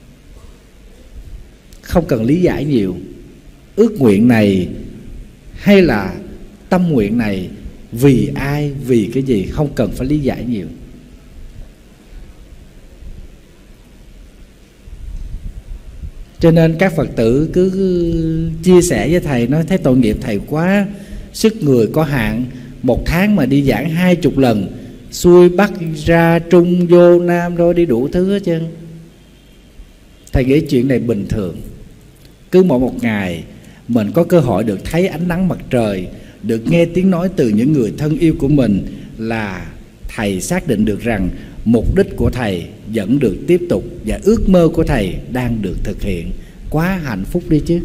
Không cần lý giải nhiều. Ước nguyện này hay là tâm nguyện này vì ai, vì cái gì, không cần phải lý giải nhiều. Cho nên các Phật tử cứ chia sẻ với thầy, nói thấy tội nghiệp thầy quá, sức người có hạn, một tháng mà đi giảng 20 lần, xuôi Bắc ra Trung vô Nam rồi đi đủ thứ hết trơn. Thầy nghĩ chuyện này bình thường. Cứ mỗi một ngày mình có cơ hội được thấy ánh nắng mặt trời, được nghe tiếng nói từ những người thân yêu của mình, là thầy xác định được rằng mục đích của thầy vẫn được tiếp tục và ước mơ của thầy đang được thực hiện. Quá hạnh phúc đi chứ.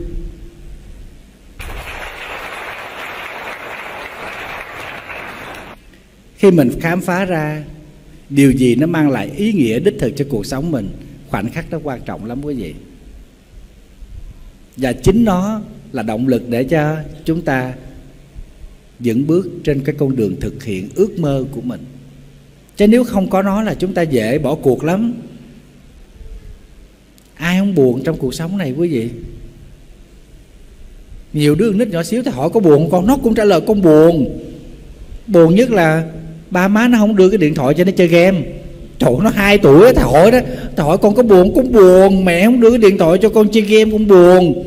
Khi mình khám phá ra điều gì nó mang lại ý nghĩa đích thực cho cuộc sống mình, khoảnh khắc đó quan trọng lắm quý vị. Và chính nó là động lực để cho chúng ta vững bước trên cái con đường thực hiện ước mơ của mình. Chứ nếu không có nó là chúng ta dễ bỏ cuộc lắm. Ai không buồn trong cuộc sống này quý vị? Nhiều đứa nít nhỏ xíu thầy hỏi có buồn không con, nó cũng trả lời con buồn. Buồn nhất là ba má nó không đưa cái điện thoại cho nó chơi game. Trời, nó 2 tuổi thầy hỏi đó, thầy hỏi con có buồn, con buồn. Mẹ không đưa cái điện thoại cho con chơi game, con buồn.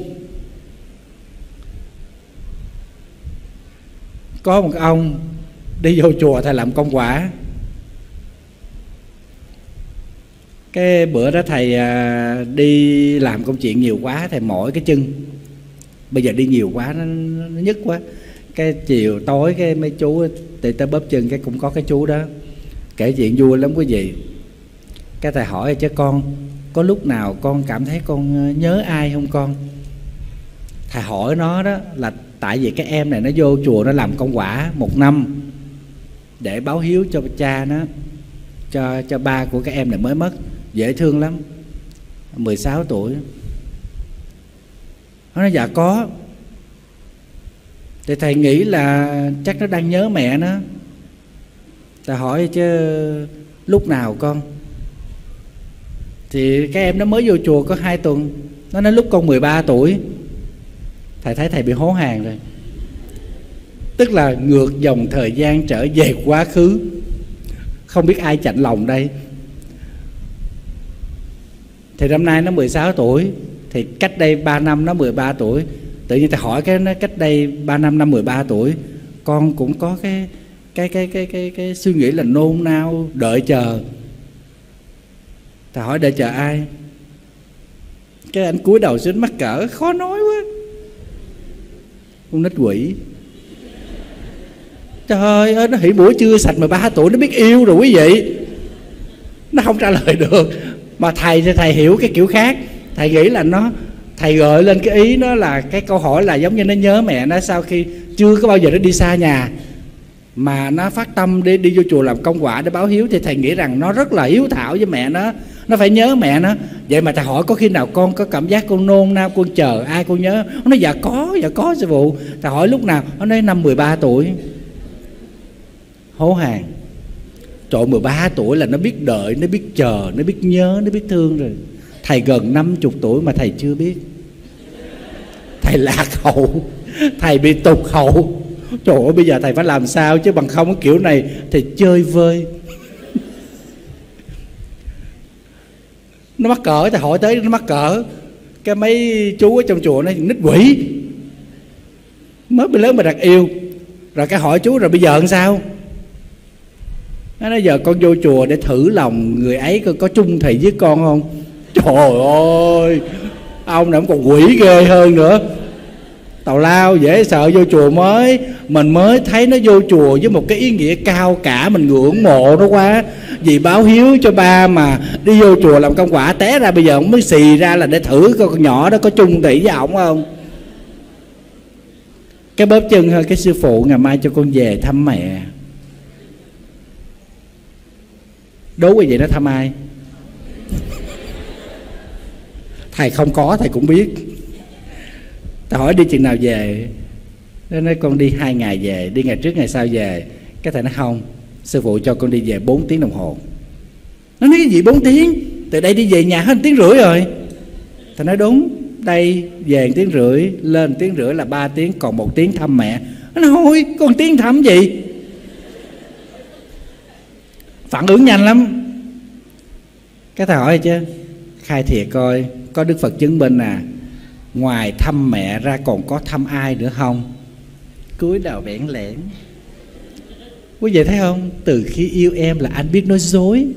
Có một ông đi vô chùa thầy làm công quả. Cái bữa đó thầy đi làm công chuyện nhiều quá, thầy mỏi cái chân. Bây giờ đi nhiều quá nó nhức quá. Cái chiều tối cái mấy chú thì tới bóp chân, cái cũng có cái chú đó kể chuyện vui lắm quý vị. Cái thầy hỏi chứ con có lúc nào con cảm thấy con nhớ ai không con? Thầy hỏi nó đó là tại vì cái em này nó vô chùa nó làm công quả 1 năm để báo hiếu cho cha nó, cho ba của cái em này mới mất, dễ thương lắm, 16 tuổi. Nó nói dạ có. Thì thầy nghĩ là chắc nó đang nhớ mẹ nó. Thầy hỏi chứ lúc nào con? Thì cái em nó mới vô chùa có 2 tuần. Nó nói lúc con 13 tuổi. Thầy thấy thầy bị hố hàng rồi. Tức là ngược dòng thời gian trở về quá khứ. Không biết ai chạnh lòng đây. Thì năm nay nó 16 tuổi. Thì cách đây 3 năm nó 13 tuổi. Tự nhiên thầy hỏi cái nó cách đây 3 năm, năm 13 tuổi, con cũng có cái suy nghĩ là nôn nao đợi chờ. Thầy hỏi đợi chờ ai? Cái anh cúi đầu xuống mắc cỡ, khó nói quá. Con nít quỷ. Trời ơi, nó hỉ mũi chưa sạch 13 tuổi nó biết yêu rồi quý vị. Nó không trả lời được. Mà thầy hiểu cái kiểu khác. Thầy nghĩ là thầy gợi lên cái ý nó là cái câu hỏi là giống như nó nhớ mẹ nó sau khi chưa có bao giờ nó đi xa nhà, mà nó phát tâm để đi vô chùa làm công quả để báo hiếu. Thì thầy nghĩ rằng nó rất là hiếu thảo với mẹ nó phải nhớ mẹ nó. Vậy mà thầy hỏi có khi nào con có cảm giác con nôn nao, con chờ ai con nhớ? Nó nói dạ có sư phụ. Thầy hỏi lúc nào? Nó nói năm 13 tuổi. Hố hàng. Trời, 13 tuổi là nó biết đợi, nó biết chờ, nó biết nhớ, nó biết thương rồi. Thầy gần 50 tuổi mà thầy chưa biết. Thầy lạc hậu, thầy bị tụt hậu. Trời ơi, bây giờ thầy phải làm sao chứ bằng không cái kiểu này thì chơi vơi. Nó mắc cỡ, thầy hỏi tới nó mắc cỡ. Cái mấy chú ở trong chùa nó nít quỷ, mới lớn mà đặt yêu. Rồi cái hỏi chú rồi bây giờ làm sao? Nó nói giờ con vô chùa để thử lòng người ấy có chung thầy với con không? Trời ơi, ông này còn quỷ ghê hơn nữa. Tào lao dễ sợ. Vô chùa mình mới thấy nó vô chùa với một cái ý nghĩa cao cả, mình ngưỡng mộ nó quá. Vì báo hiếu cho ba mà đi vô chùa làm công quả, té ra bây giờ ông mới xì ra là để thử con nhỏ đó có chung thủy với ổng không. Cái bóp chân thôi, cái sư phụ ngày mai cho con về thăm mẹ. Đố quý vị nó thăm ai? Thầy không có, thầy cũng biết. Thầy hỏi đi chừng nào về. Nó nói con đi 2 ngày về, đi ngày trước ngày sau về. Cái thầy nói không, sư phụ cho con đi về 4 tiếng đồng hồ. Nó nói cái gì 4 tiếng? Từ đây đi về nhà hết 1 tiếng rưỡi rồi. Thầy nói đúng, đây về 1 tiếng rưỡi, lên 1 tiếng rưỡi là 3 tiếng, còn 1 tiếng thăm mẹ. Nó nói thôi, còn 1 tiếng thăm gì? Phản ứng nhanh lắm. Cái thầy hỏi chứ, khai thiệt coi, có Đức Phật chứng minh ngoài thăm mẹ ra còn có thăm ai nữa không? Cúi đầu bẽn lẽn. Quý vị thấy không? Từ khi yêu em là anh biết nói dối.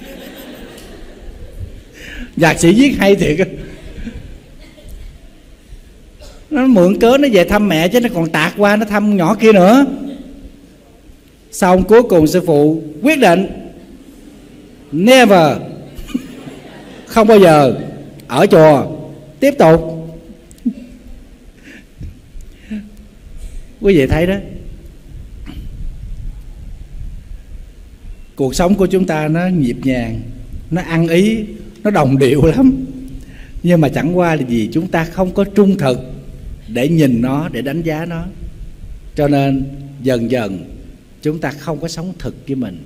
Nhạc sĩ viết hay thiệt. Nó mượn cớ nó về thăm mẹ chứ nó còn tạt qua nó thăm nhỏ kia nữa. Xong cuối cùng sư phụ quyết định never, không bao giờ ở chùa tiếp tục. Quý vị thấy đó, cuộc sống của chúng ta nó nhịp nhàng, nó ăn ý, nó đồng điệu lắm. Nhưng mà chẳng qua là vì chúng ta không có trung thực để nhìn nó, để đánh giá nó. Cho nên dần dần chúng ta không có sống thực với mình.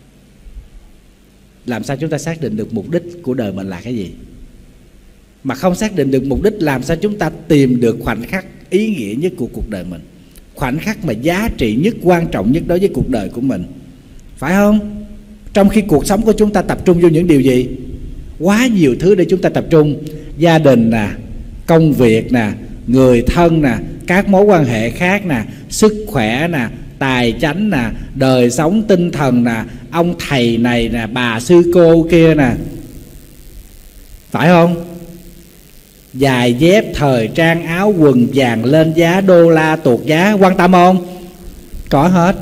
Làm sao chúng ta xác định được mục đích của đời mình là cái gì? Mà không xác định được mục đích, làm sao chúng ta tìm được khoảnh khắc ý nghĩa nhất của cuộc đời mình, khoảnh khắc mà giá trị nhất, quan trọng nhất đối với cuộc đời của mình, phải không? Trong khi cuộc sống của chúng ta tập trung vô những điều gì? Quá nhiều thứ để chúng ta tập trung. Gia đình nè, công việc nè, người thân nè, các mối quan hệ khác nè, sức khỏe nè, tài chánh nè, đời sống tinh thần nè, ông thầy này nè, bà sư cô kia nè, phải không? Giày dép, thời trang, áo quần, vàng lên giá, đô la tuột giá, quan tâm không? Có hết.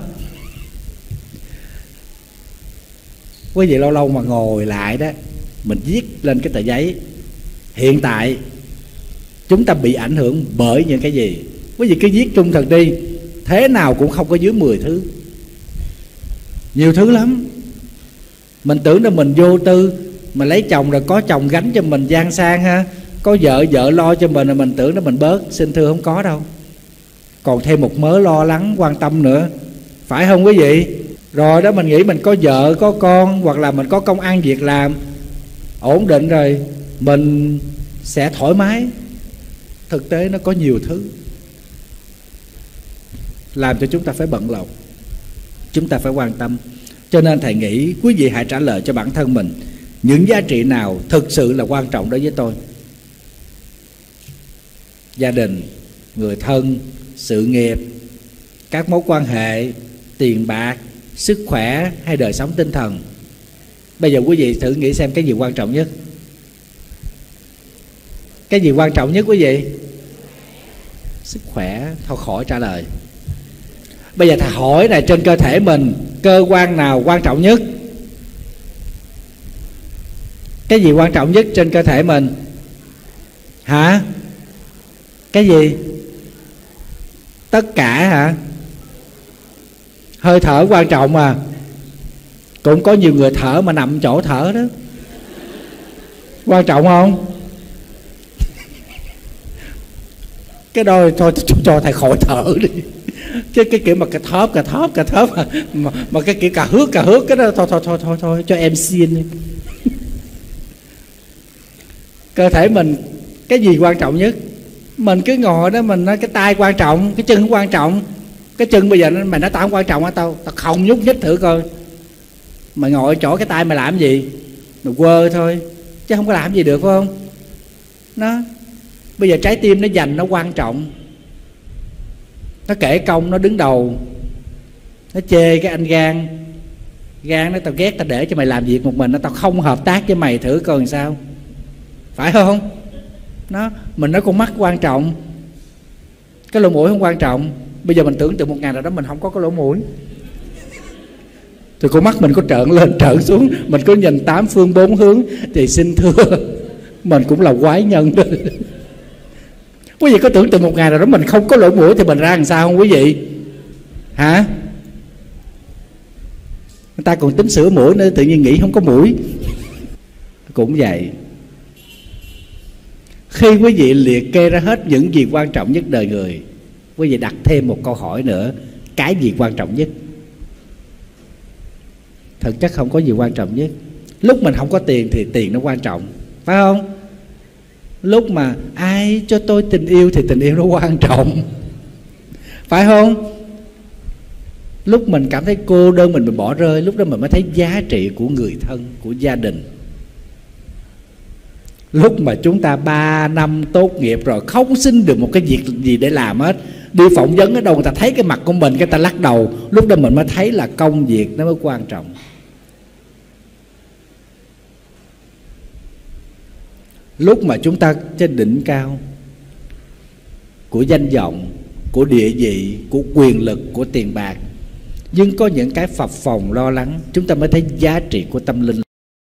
Quý vị lâu lâu mà ngồi lại đó, mình viết lên cái tờ giấy hiện tại chúng ta bị ảnh hưởng bởi những cái gì. Quý vị cứ viết trung thực đi, thế nào cũng không có dưới 10 thứ. Nhiều thứ lắm. Mình tưởng là mình vô tư, mình lấy chồng rồi có chồng gánh cho mình gian sang ha, có vợ, vợ lo cho mình, rồi mình tưởng là mình bớt. Xin thưa không có đâu, còn thêm một mớ lo lắng quan tâm nữa, phải không quý vị? Rồi đó, mình nghĩ mình có vợ có con, hoặc là mình có công ăn việc làm ổn định rồi, mình sẽ thoải mái. Thực tế nó có nhiều thứ làm cho chúng ta phải bận rộn, chúng ta phải quan tâm. Cho nên thầy nghĩ quý vị hãy trả lời cho bản thân mình, những giá trị nào thực sự là quan trọng đối với tôi? Gia đình, người thân, sự nghiệp, các mối quan hệ, tiền bạc, sức khỏe hay đời sống tinh thần? Bây giờ quý vị thử nghĩ xem cái gì quan trọng nhất? Cái gì quan trọng nhất quý vị? Sức khỏe. Thôi khỏi trả lời. Bây giờ thầy hỏi này, trên cơ thể mình cơ quan nào quan trọng nhất? Cái gì quan trọng nhất trên cơ thể mình? Hả? Cái gì? Tất cả hả? Hơi thở quan trọng à? Cũng có nhiều người thở mà nằm chỗ thở đó. Quan trọng không? Cái đôi thôi cho thầy khỏi thở đi. Chứ cái kiểu mà cà thóp mà cái kiểu cà hước cái đó thôi cho em xin đi. Cơ thể mình cái gì quan trọng nhất? Mình cứ ngồi đó mình nói cái tay quan trọng, cái chân không quan trọng. Cái chân bây giờ mày nói tao không quan trọng hả? Tao không nhúc nhích thử coi. Mày ngồi ở chỗ cái tay mày làm gì? Mày quơ thôi chứ không có làm gì được, phải không? Nó bây giờ trái tim nó dành, nó quan trọng. Nó kể công, nó đứng đầu. Nó chê cái anh Gan nói tao ghét, tao để cho mày làm việc một mình, tao không hợp tác với mày, thử coi làm sao. Phải không? Mình nói con mắt quan trọng, cái lỗ mũi không quan trọng. Bây giờ mình tưởng từ một ngày nào đó mình không có cái lỗ mũi, thì con mắt mình có trợn lên trợn xuống, mình có nhìn 8 phương 4 hướng, thì xin thưa mình cũng là quái nhân đó. Quý vị có tưởng từ một ngày nào đó mình không có lỗ mũi thì mình ra làm sao không quý vị? Hả? Người ta còn tính sửa mũi nữa, tự nhiên nghĩ không có mũi. Cũng vậy. Khi quý vị liệt kê ra hết những gì quan trọng nhất đời người, quý vị đặt thêm một câu hỏi nữa: cái gì quan trọng nhất? thực chất không có gì quan trọng nhất. Lúc mình không có tiền thì tiền nó quan trọng, phải không? Lúc mà ai cho tôi tình yêu thì tình yêu nó quan trọng, phải không? Lúc mình cảm thấy cô đơn, mình bị bỏ rơi, lúc đó mình mới thấy giá trị của người thân, của gia đình. Lúc mà chúng ta 3 năm tốt nghiệp rồi không xin được một cái việc gì để làm hết, đi phỏng vấn ở đâu người ta thấy cái mặt của mình, cái ta lắc đầu, lúc đó mình mới thấy là công việc nó mới quan trọng. Lúc mà chúng ta trên đỉnh cao của danh vọng, của địa vị, của quyền lực, của tiền bạc, nhưng có những cái phập phồng lo lắng, chúng ta mới thấy giá trị của tâm linh.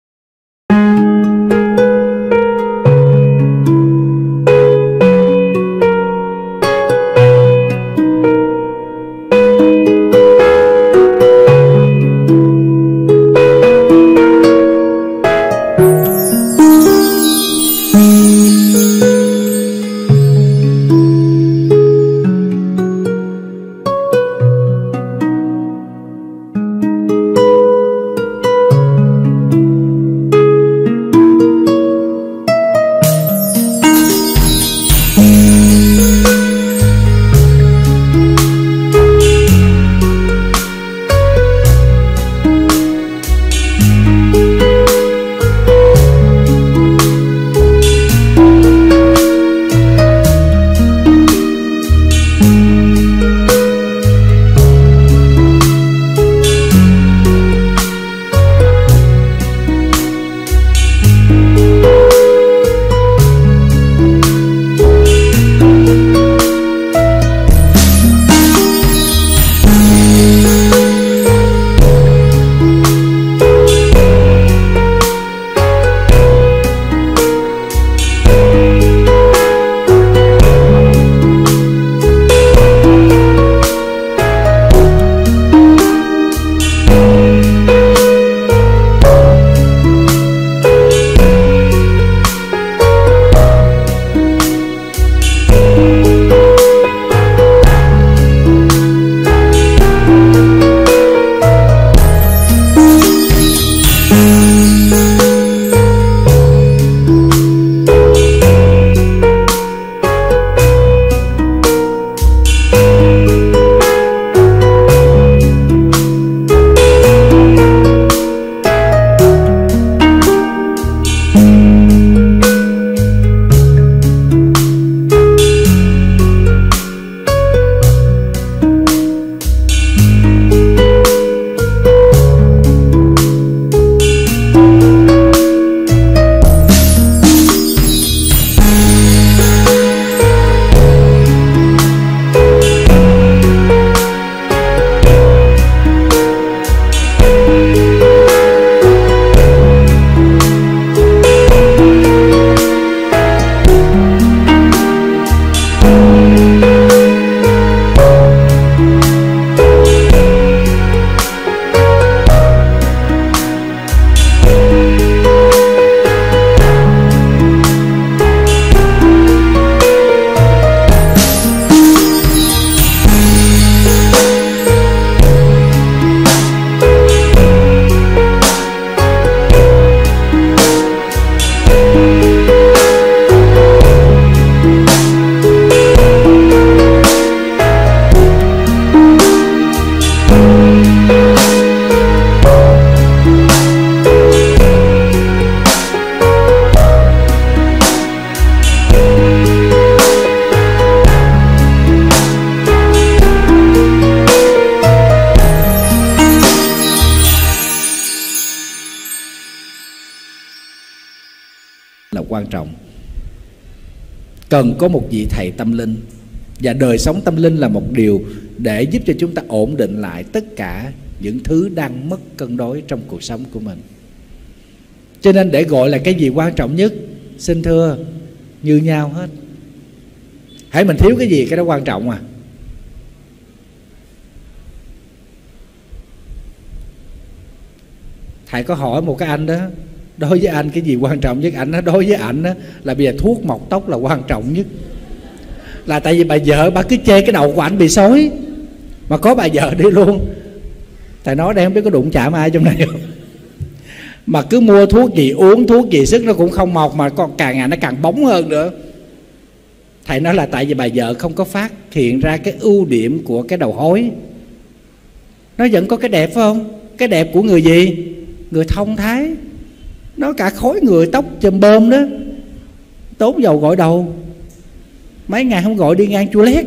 là quan trọng. Cần có một vị thầy tâm linh, và đời sống tâm linh là một điều để giúp cho chúng ta ổn định lại tất cả những thứ đang mất cân đối trong cuộc sống của mình. Cho nên để gọi là cái gì quan trọng nhất, xin thưa, như nhau hết. Hãy mình thiếu cái gì cái đó quan trọng à. Thầy có hỏi một cái anh đó, đối với anh cái gì quan trọng nhất? Anh nói đối với ảnh đó là bây giờ thuốc mọc tóc là quan trọng nhất. Là tại vì bà vợ bà cứ chê cái đầu của ảnh bị xối, mà có bà vợ đi luôn. Thầy nói đây không biết có đụng chạm ai trong này không. Mà cứ mua thuốc gì uống thuốc gì sức nó cũng không mọc, mà còn càng ngày nó càng bóng hơn nữa. Thầy nói là tại vì bà vợ không có phát hiện ra cái ưu điểm của cái đầu hối. Nó vẫn có cái đẹp phải không? Cái đẹp của người gì? Người thông thái. Nó cả khối người tóc chùm bơm đó, tốn dầu gội đầu, mấy ngày không gội đi ngang chua lét.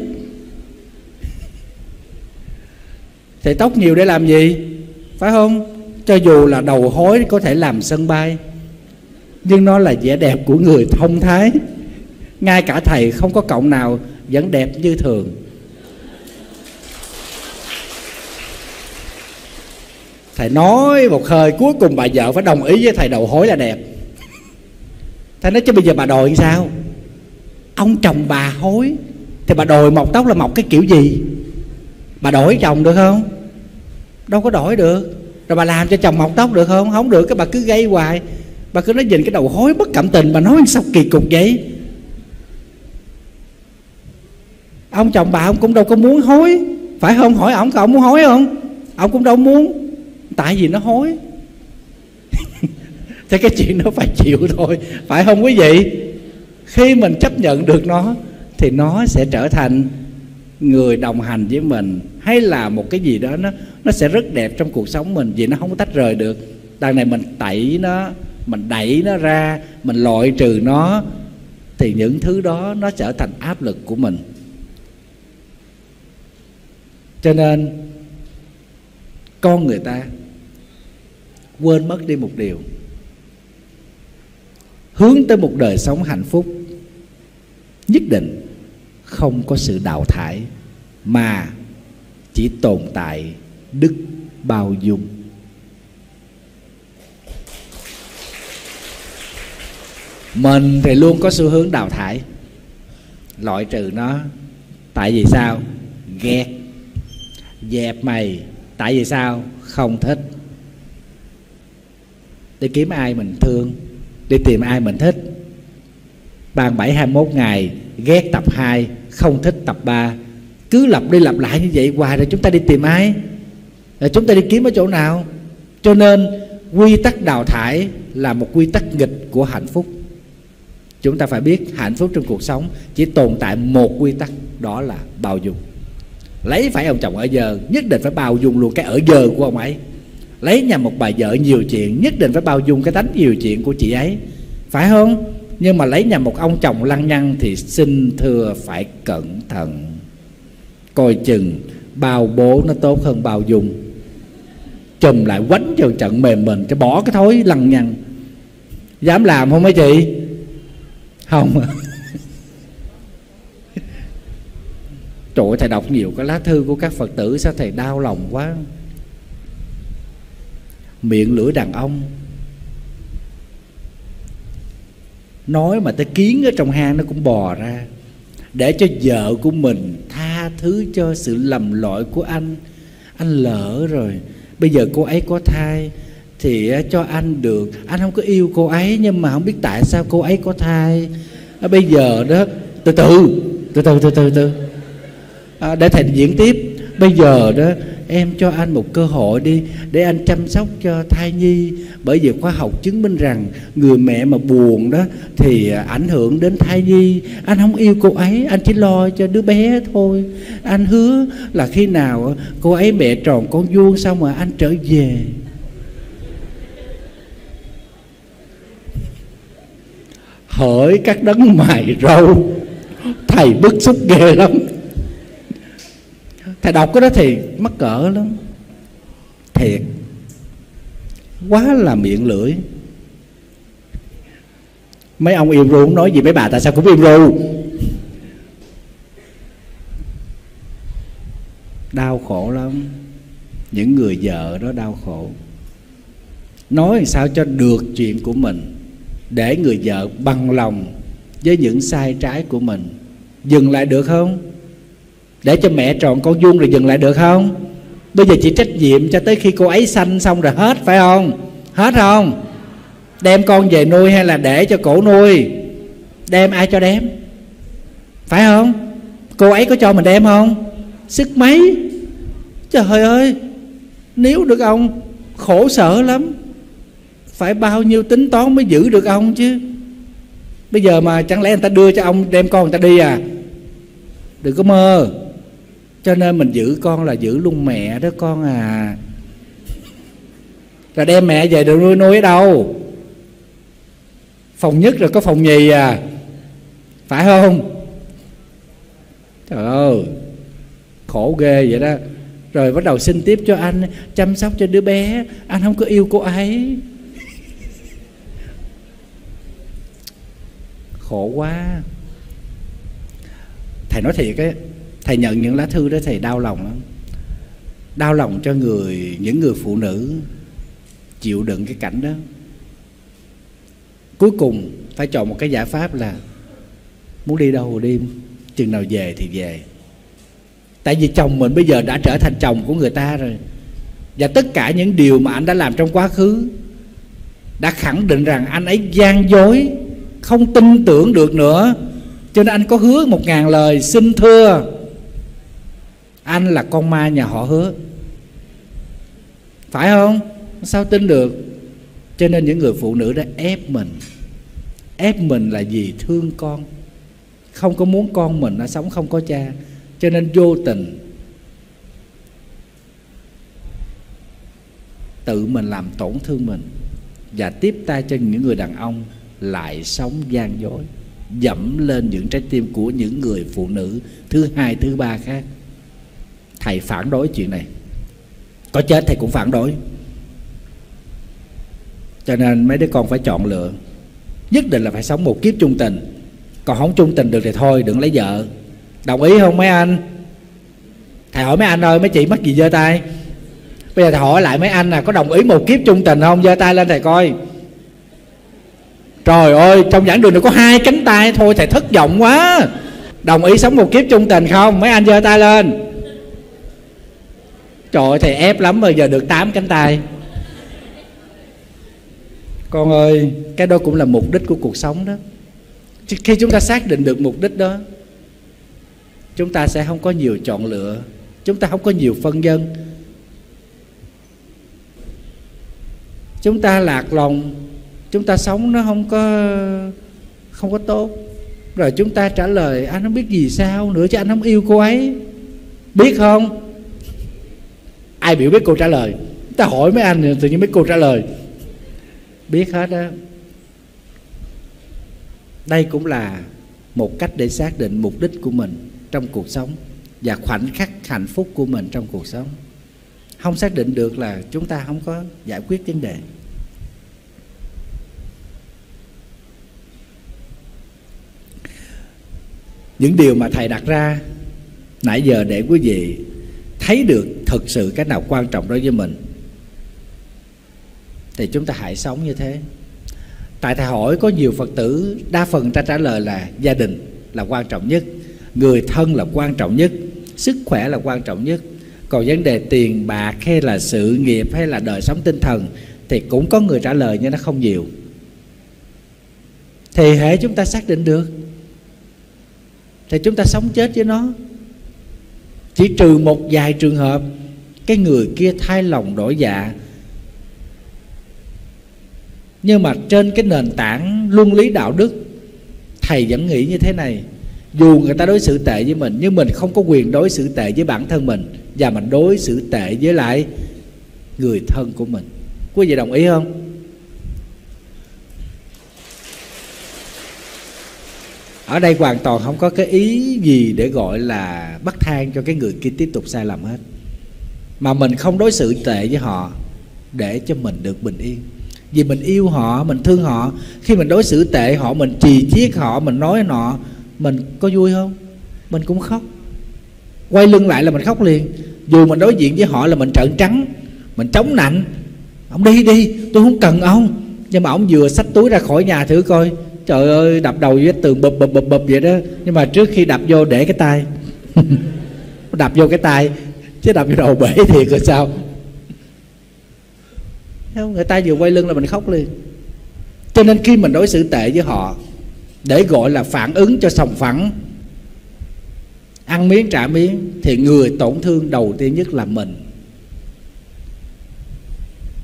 Thì tóc nhiều để làm gì? Phải không? Cho dù là đầu hối có thể làm sân bay, nhưng nó là vẻ đẹp của người thông thái. Ngay cả thầy không có cọng nào vẫn đẹp như thường. Thầy nói một hơi, cuối cùng bà vợ phải đồng ý với thầy đầu hối là đẹp. Thầy nói chứ bây giờ bà đòi làm sao? Ông chồng bà hối thì bà đòi mọc tóc là mọc cái kiểu gì? Bà đổi chồng được không? Đâu có đổi được. Rồi bà làm cho chồng mọc tóc được không? Không được. Cái bà cứ gây hoài. Bà cứ nói nhìn cái đầu hối bất cảm tình. Bà nói sao kỳ cục vậy? Ông chồng bà ông cũng đâu có muốn hối, phải không? Hỏi ổng ông muốn hối không? Ông cũng đâu muốn. Tại vì nó hối. Thế cái chuyện nó phải chịu thôi, phải không quý vị? Khi mình chấp nhận được nó thì nó sẽ trở thành người đồng hành với mình, hay là một cái gì đó nó sẽ rất đẹp trong cuộc sống mình, vì nó không có tách rời được. Đằng này mình tẩy nó, mình đẩy nó ra, mình loại trừ nó, thì những thứ đó nó trở thành áp lực của mình. Cho nên con người ta quên mất đi một điều: hướng tới một đời sống hạnh phúc nhất định không có sự đào thải, mà chỉ tồn tại đức bao dung. Mình thì luôn có xu hướng đào thải, loại trừ nó. Tại vì sao? Ghét. Dẹp mày. Tại vì sao? Không thích. Đi kiếm ai mình thương, đi tìm ai mình thích. Ban 7-21 ngày ghét tập 2, không thích tập 3. Cứ lặp đi lặp lại như vậy hoài, rồi chúng ta đi tìm ai? Rồi chúng ta đi kiếm ở chỗ nào? Cho nên quy tắc đào thải là một quy tắc nghịch của hạnh phúc. Chúng ta phải biết hạnh phúc trong cuộc sống chỉ tồn tại một quy tắc, đó là bao dung. Lấy phải ông chồng ở giờ, nhất định phải bao dung luôn cái ở giờ của ông ấy. Lấy nhầm một bà vợ nhiều chuyện, nhất định phải bao dung cái tánh nhiều chuyện của chị ấy, phải không? Nhưng mà lấy nhầm một ông chồng lăng nhăng thì xin thưa phải cẩn thận. Coi chừng bao bố nó tốt hơn bao dung. Chùm lại quánh cho trận mềm mình, cho bỏ cái thói lăng nhăng. Dám làm không mấy chị? Không. Trời ơi, thầy đọc nhiều cái lá thư của các Phật tử, sao thầy đau lòng quá. Miệng lưỡi đàn ông nói mà tới kiến ở trong hang nó cũng bò ra, để cho vợ của mình tha thứ cho sự lầm lỗi của anh. Anh lỡ rồi, bây giờ cô ấy có thai thì cho anh được. Anh không có yêu cô ấy, nhưng mà không biết tại sao cô ấy có thai. Bây giờ đó, từ từ để thầy diễn tiếp. Bây giờ đó em cho anh một cơ hội đi, để anh chăm sóc cho thai nhi. Bởi vì khoa học chứng minh rằng người mẹ mà buồn đó thì ảnh hưởng đến thai nhi. Anh không yêu cô ấy, anh chỉ lo cho đứa bé thôi. Anh hứa là khi nào cô ấy mẹ tròn con vuông xong mà anh trở về. Hỡi các đấng mài râu, thầy bức xúc ghê lắm. Thầy đọc cái đó thì mắc cỡ lắm. Thiệt, quá là miệng lưỡi. Mấy ông im ru không nói gì, mấy bà tại sao cũng im ru? Đau khổ lắm. Những người vợ đó đau khổ. Nói làm sao cho được chuyện của mình, để người vợ bằng lòng với những sai trái của mình. Dừng lại được không? Để cho mẹ tròn con vuông rồi dừng lại được không? Bây giờ chỉ trách nhiệm cho tới khi cô ấy sanh xong rồi hết, phải không? Hết không? Đem con về nuôi hay là để cho cổ nuôi? Đem ai cho đem? Phải không? Cô ấy có cho mình đem không? Sức mấy? Trời ơi, níu được ông khổ sở lắm. Phải bao nhiêu tính toán mới giữ được ông chứ. Bây giờ mà chẳng lẽ người ta đưa cho ông đem con người ta đi à? Đừng có mơ. Cho nên mình giữ con là giữ luôn mẹ đó con à. Rồi đem mẹ về được nuôi ở đâu? Phòng nhất rồi có phòng nhì à, phải không? Trời ơi, khổ ghê vậy đó. Rồi bắt đầu xin tiếp cho anh chăm sóc cho đứa bé, anh không có yêu cô ấy. Khổ quá. Thầy nói thiệt á, thầy nhận những lá thư đó thầy đau lòng lắm. Đau lòng cho những người phụ nữ chịu đựng cái cảnh đó. Cuối cùng phải chọn một cái giải pháp là muốn đi đâu đi, chừng nào về thì về. Tại vì chồng mình bây giờ đã trở thành chồng của người ta rồi. Và tất cả những điều mà anh đã làm trong quá khứ đã khẳng định rằng anh ấy gian dối, không tin tưởng được nữa. Cho nên anh có hứa 1000 lời. Xin thưa, anh là con ma nhà họ Hứa. Phải không? Sao tin được? Cho nên những người phụ nữ đã ép mình. Ép mình là gì? Thương con, không có muốn con mình nó sống không có cha. Cho nên vô tình tự mình làm tổn thương mình, và tiếp tay cho những người đàn ông lại sống gian dối, dẫm lên những trái tim của những người phụ nữ thứ hai, thứ ba khác. Thầy phản đối chuyện này. Có chết thầy cũng phản đối. Cho nên mấy đứa con phải chọn lựa. Nhất định là phải sống một kiếp chung tình. Còn không chung tình được thì thôi, đừng lấy vợ. Đồng ý không mấy anh? Thầy hỏi mấy anh ơi, mấy chị mắc gì giơ tay. Bây giờ thầy hỏi lại mấy anh là có đồng ý một kiếp chung tình không? Giơ tay lên thầy coi. Trời ơi, trong giảng đường này có 2 cánh tay thôi, thầy thất vọng quá. Đồng ý sống một kiếp chung tình không? Mấy anh giơ tay lên. Trời ơi, thầy ép lắm, bây giờ được 8 cánh tay. Con ơi, cái đó cũng là mục đích của cuộc sống đó. Khi chúng ta xác định được mục đích đó, chúng ta sẽ không có nhiều chọn lựa, chúng ta không có nhiều phân vân. Chúng ta lạc lòng, chúng ta sống nó không có tốt. Rồi chúng ta trả lời anh không biết gì sao nữa, chứ anh không yêu cô ấy. Biết không? Ai biểu biết cô trả lời? Ta hỏi mấy anh tự nhiên biết cô trả lời. Biết hết á. Đây cũng là một cách để xác định mục đích của mình trong cuộc sống và khoảnh khắc hạnh phúc của mình trong cuộc sống. Không xác định được là chúng ta không có giải quyết vấn đề. Những điều mà thầy đặt ra nãy giờ để quý vị thấy được thực sự cái nào quan trọng đối với mình, thì chúng ta hãy sống như thế. Tại thầy hỏi có nhiều Phật tử, đa phần ta trả lời là gia đình là quan trọng nhất, người thân là quan trọng nhất, sức khỏe là quan trọng nhất. Còn vấn đề tiền bạc hay là sự nghiệp hay là đời sống tinh thần thì cũng có người trả lời nhưng nó không nhiều. Thì hễ chúng ta xác định được thì chúng ta sống chết với nó. Chỉ trừ một vài trường hợp cái người kia thay lòng đổi dạ, nhưng mà trên cái nền tảng luân lý đạo đức, thầy vẫn nghĩ như thế này: dù người ta đối xử tệ với mình, nhưng mình không có quyền đối xử tệ với bản thân mình, và mình đối xử tệ với lại người thân của mình. Quý vị đồng ý không? Ở đây hoàn toàn không có cái ý gì để gọi là bắt than cho cái người kia tiếp tục sai lầm hết, mà mình không đối xử tệ với họ để cho mình được bình yên. Vì mình yêu họ, mình thương họ. Khi mình đối xử tệ họ, mình chì chiết họ, mình nói họ, mình có vui không? Mình cũng khóc. Quay lưng lại là mình khóc liền. Dù mình đối diện với họ là mình trợn trắng, mình chống nạnh: ông đi đi, tôi không cần ông. Nhưng mà ông vừa xách túi ra khỏi nhà thử coi, trời ơi, đập đầu với tường bụp bụp bụp bụp vậy đó. Nhưng mà trước khi đập vô để cái tay đập vô cái tay, chứ đập vô đầu bể thiệt rồi sao? Người ta vừa quay lưng là mình khóc liền. Cho nên khi mình đối xử tệ với họ để gọi là phản ứng cho sòng phẳng, ăn miếng trả miếng, thì người tổn thương đầu tiên nhất là mình.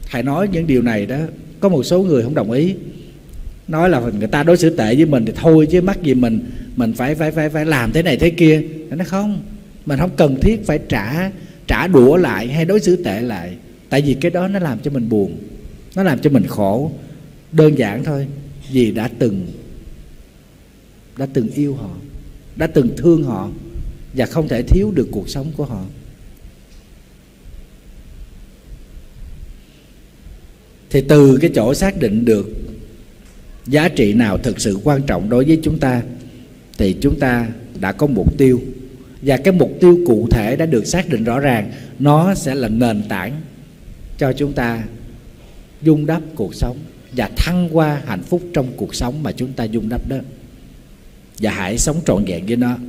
Thầy nói những điều này đó, có một số người không đồng ý, nói là người ta đối xử tệ với mình thì thôi chứ mắc gì mình phải làm thế này thế kia. Nó không, mình không cần thiết phải trả đũa lại hay đối xử tệ lại, tại vì cái đó nó làm cho mình buồn, nó làm cho mình khổ. Đơn giản thôi, vì đã từng yêu họ, đã từng thương họ và không thể thiếu được cuộc sống của họ. Thì từ cái chỗ xác định được giá trị nào thực sự quan trọng đối với chúng ta thì chúng ta đã có mục tiêu, và cái mục tiêu cụ thể đã được xác định rõ ràng, nó sẽ là nền tảng cho chúng ta vun đắp cuộc sống và thăng hoa hạnh phúc trong cuộc sống mà chúng ta vun đắp đó. Và hãy sống trọn vẹn với nó.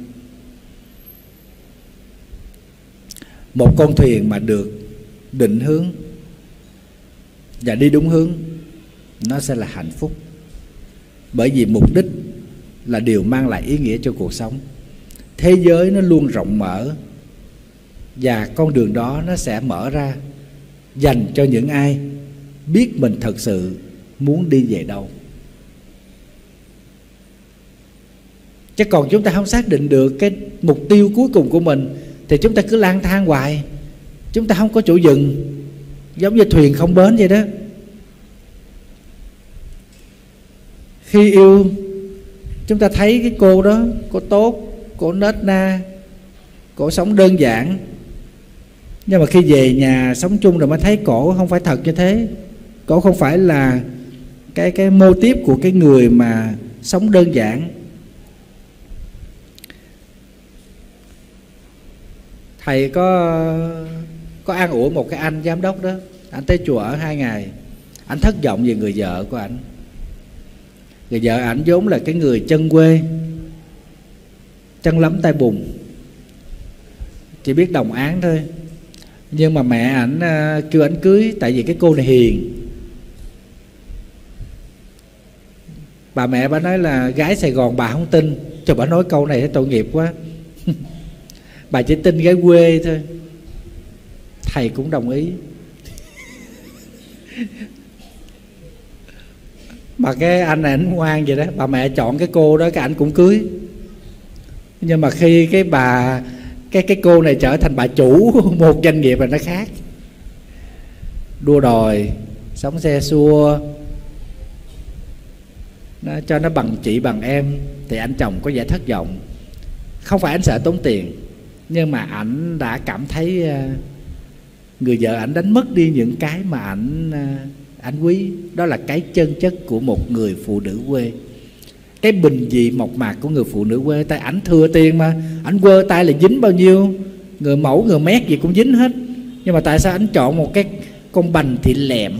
Một con thuyền mà được định hướng và đi đúng hướng, nó sẽ là hạnh phúc, bởi vì mục đích là điều mang lại ý nghĩa cho cuộc sống. Thế giới nó luôn rộng mở, và con đường đó nó sẽ mở ra dành cho những ai biết mình thật sự muốn đi về đâu. Chứ còn chúng ta không xác định được cái mục tiêu cuối cùng của mình thì chúng ta cứ lang thang hoài, chúng ta không có chỗ dừng, giống như thuyền không bến vậy đó. Khi yêu, chúng ta thấy cái cô đó, cô tốt, cô nết na, cô sống đơn giản, nhưng mà khi về nhà sống chung rồi mới thấy cổ không phải thật như thế. Cổ không phải là cái mô típ của cái người mà sống đơn giản. Thầy có an ủi một cái anh giám đốc đó. Anh tới chùa ở 2 ngày, anh thất vọng về người vợ của anh. Người vợ ảnh vốn là cái người chân quê, chân lấm tay bùn, chỉ biết đồng áng thôi. Nhưng mà mẹ ảnh kêu ảnh cưới, tại vì cái cô này hiền. Bà mẹ bà nói là gái Sài Gòn bà không tin. Cho bà nói câu này thấy tội nghiệp quá. Bà chỉ tin gái quê thôi. Thầy cũng đồng ý. Mà cái anh này anh ngoan vậy đó, bà mẹ chọn cái cô đó, cái anh cũng cưới. Nhưng mà khi cái cô này trở thành bà chủ một doanh nghiệp là nó khác. Đua đòi, sống xe xua, nó cho nó bằng chị bằng em, thì anh chồng có vẻ thất vọng. Không phải anh sợ tốn tiền, nhưng mà ảnh đã cảm thấy người vợ ảnh đánh mất đi những cái mà ảnh quý. Đó là cái chân chất của một người phụ nữ quê, cái bình dị mộc mạc của người phụ nữ quê. Tại ảnh thừa tiền mà, ảnh quơ tay là dính bao nhiêu, người mẫu người mét gì cũng dính hết. Nhưng mà tại sao ảnh chọn một cái con bành thị lẹm?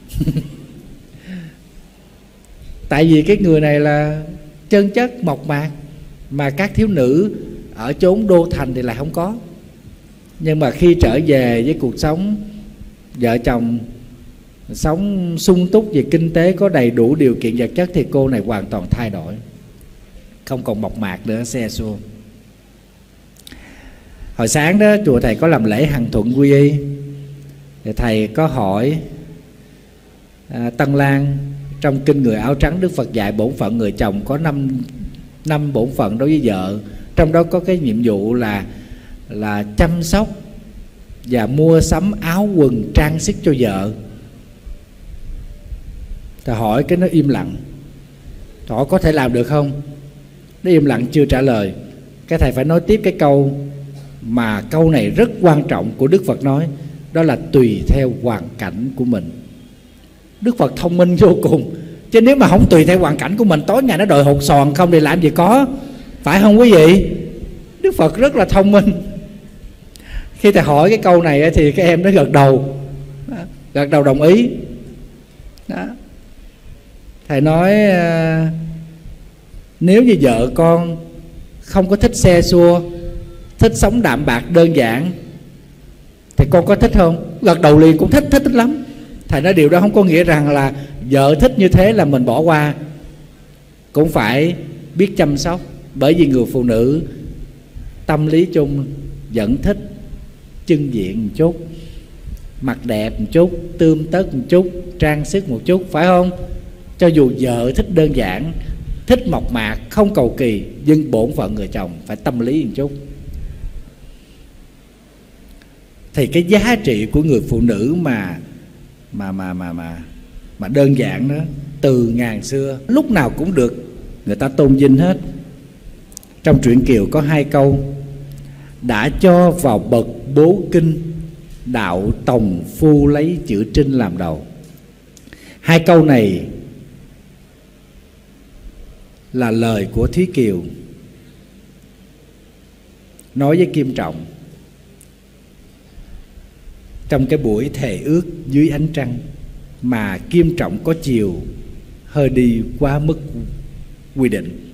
Tại vì cái người này là chân chất mộc mạc, mà các thiếu nữ ở chốn đô thành thì lại không có. Nhưng mà khi trở về với cuộc sống vợ chồng, sống sung túc về kinh tế, có đầy đủ điều kiện vật chất, thì cô này hoàn toàn thay đổi, không còn mộc mạc nữa, xe xua. Hồi sáng đó chùa thầy có làm lễ hằng thuận quy y, thì thầy có hỏi Tân Lan, trong kinh Người Áo Trắng Đức Phật dạy bổn phận người chồng có 5 bổn phận đối với vợ. Trong đó có cái nhiệm vụ là chăm sóc và mua sắm áo quần trang sức cho vợ. Thầy hỏi cái nó im lặng. Hỏi có thể làm được không? Nó im lặng chưa trả lời. Cái thầy phải nói tiếp cái câu mà câu này rất quan trọng của Đức Phật nói, đó là tùy theo hoàn cảnh của mình. Đức Phật thông minh vô cùng, chứ nếu mà không tùy theo hoàn cảnh của mình, tối ngày nó đòi hột sòn không thì làm gì có. Phải không quý vị? Đức Phật rất là thông minh. Khi thầy hỏi cái câu này thì các em nó gật đầu đồng ý đó. Thầy nói nếu như vợ con không có thích xe xua, thích sống đạm bạc đơn giản, thì con có thích không? Gật đầu liền, cũng thích lắm. Thầy nói điều đó không có nghĩa rằng là vợ thích như thế là mình bỏ qua, cũng phải biết chăm sóc. Bởi vì người phụ nữ tâm lý chung vẫn thích trưng diện một chút, Mặt đẹp một chút, tươm tất một chút, trang sức một chút, phải không? Cho dù vợ thích đơn giản, thích mộc mạc, không cầu kỳ, nhưng bổn phận người chồng phải tâm lý một chút. Thì cái giá trị của người phụ nữ mà đơn giản đó, từ ngàn xưa lúc nào cũng được người ta tôn vinh hết. Trong truyện Kiều có 2 câu: đã cho vào bậc bố kinh, đạo tòng phu lấy chữ trinh làm đầu. 2 câu này là lời của Thúy Kiều nói với Kim Trọng trong cái buổi thề ước dưới ánh trăng, mà Kim Trọng có chiều hơi đi quá mức quy định,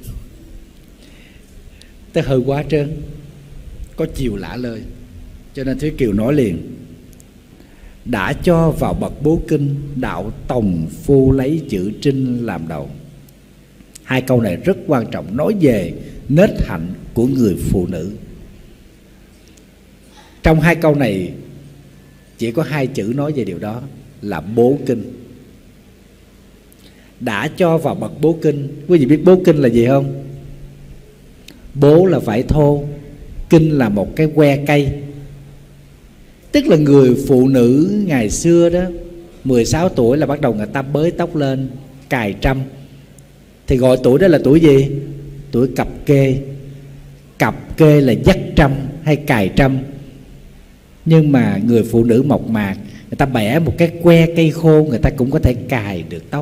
tới hơi quá trơn, có chiều lạ lời. Cho nên Thúy Kiều nói liền: đã cho vào bậc bố kinh, đạo tòng phu lấy chữ trinh làm đầu. 2 câu này rất quan trọng, nói về nết hạnh của người phụ nữ. Trong 2 câu này chỉ có 2 chữ nói về điều đó là bố kinh. Đã cho vào bậc bố kinh. Quý vị biết bố kinh là gì không? Bố là vải thô, kinh là một cái que cây. Tức là người phụ nữ ngày xưa đó, 16 tuổi là bắt đầu người ta bới tóc lên, cài trâm. Thì gọi tuổi đó là tuổi gì? Tuổi cặp kê. Cặp kê là dắt trâm hay cài trâm. Nhưng mà người phụ nữ mộc mạc, người ta bẻ một cái que cây khô, người ta cũng có thể cài được tóc.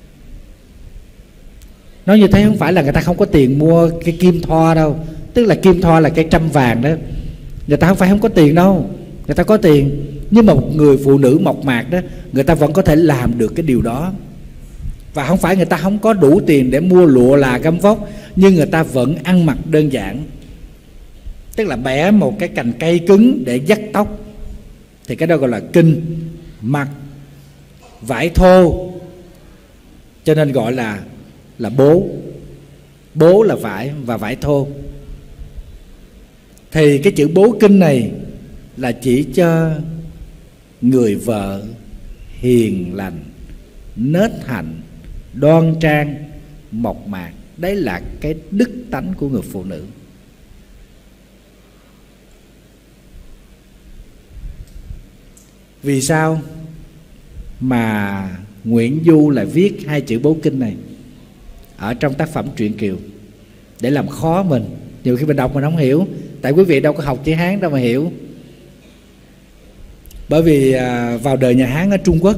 Nói như thế không phải là người ta không có tiền mua cái kim thoa đâu. Tức là kim thoa là cây trâm vàng đó, người ta không có tiền đâu, người ta có tiền. Nhưng mà một người phụ nữ mộc mạc đó, người ta vẫn có thể làm được cái điều đó. Và không phải người ta không có đủ tiền để mua lụa là gấm vóc, nhưng người ta vẫn ăn mặc đơn giản. Tức là bẻ một cái cành cây cứng để dắt tóc, thì cái đó gọi là kinh. Mặc vải thô, cho nên gọi là bố. Bố là vải và vải thô. Thì cái chữ bố kinh này là chỉ cho người vợ hiền lành, nết hạnh, đoan trang, mộc mạc. Đấy là cái đức tánh của người phụ nữ. Vì sao mà Nguyễn Du lại viết 2 chữ bố kinh này ở trong tác phẩm truyện Kiều để làm khó mình? Nhiều khi mình đọc mình không hiểu, tại quý vị đâu có học chữ Hán đâu mà hiểu. Bởi vì vào đời nhà Hán ở Trung Quốc,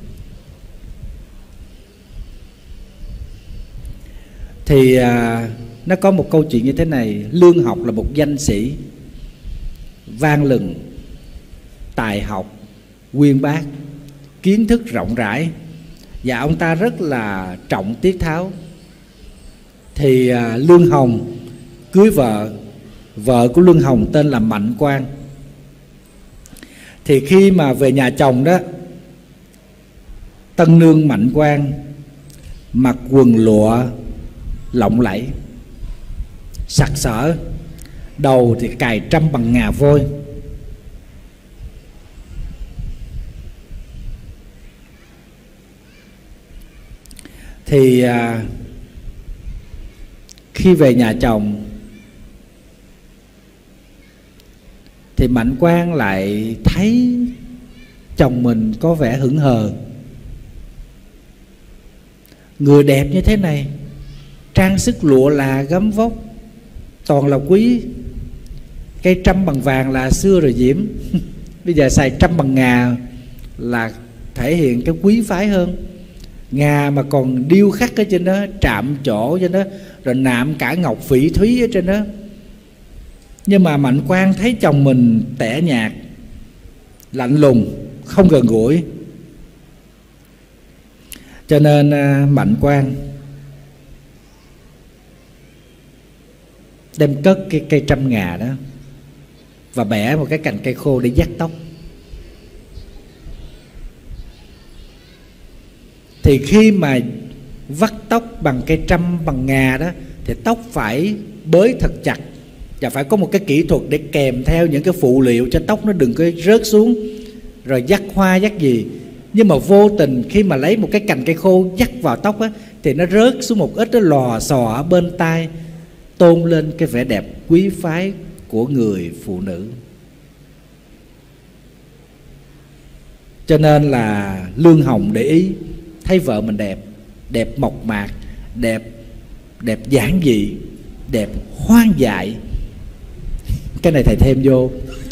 thì nó có một câu chuyện như thế này. Lương Học là một danh sĩ vang lừng, tài học uyên bác, kiến thức rộng rãi, và ông ta rất là trọng tiết tháo. Thì Lương Hồng cưới vợ của Lương Hồng tên là Mạnh Quang. Thì khi mà về nhà chồng đó, tân nương Mạnh Quang mặc quần lụa lộng lẫy, sặc sỡ, đầu thì cài trâm bằng ngà voi. Thì khi về nhà chồng thì Mạnh Quang lại thấy chồng mình có vẻ hững hờ. Người đẹp như thế này, trang sức lụa là gấm vóc toàn là quý, cây trâm bằng vàng là xưa rồi Diễm. Bây giờ xài trâm bằng ngà là thể hiện cái quý phái hơn. Ngà mà còn điêu khắc ở trên đó, trạm chỗ trên đó, rồi nạm cả ngọc phỉ thúy ở trên đó. Nhưng mà Mạnh Quang thấy chồng mình tẻ nhạt, lạnh lùng, không gần gũi, cho nên Mạnh Quang đem cất cái cây trâm ngà đó và bẻ một cái cành cây khô để dắt tóc. Thì khi mà vắt tóc bằng cây trâm bằng ngà đó, thì tóc phải bới thật chặt, và phải có một cái kỹ thuật để kèm theo những cái phụ liệu cho tóc nó đừng có rớt xuống. rồi dắt hoa dắt gì, nhưng mà vô tình khi mà lấy một cái cành cây khô dắt vào tóc á, thì nó rớt xuống một ít, nó lò xò ở bên tai, tôn lên cái vẻ đẹp quý phái của người phụ nữ. Cho nên là Lương Hồng để ý, thấy vợ mình đẹp, đẹp mộc mạc, đẹp giản dị, đẹp hoang dại. Cái này thầy thêm vô.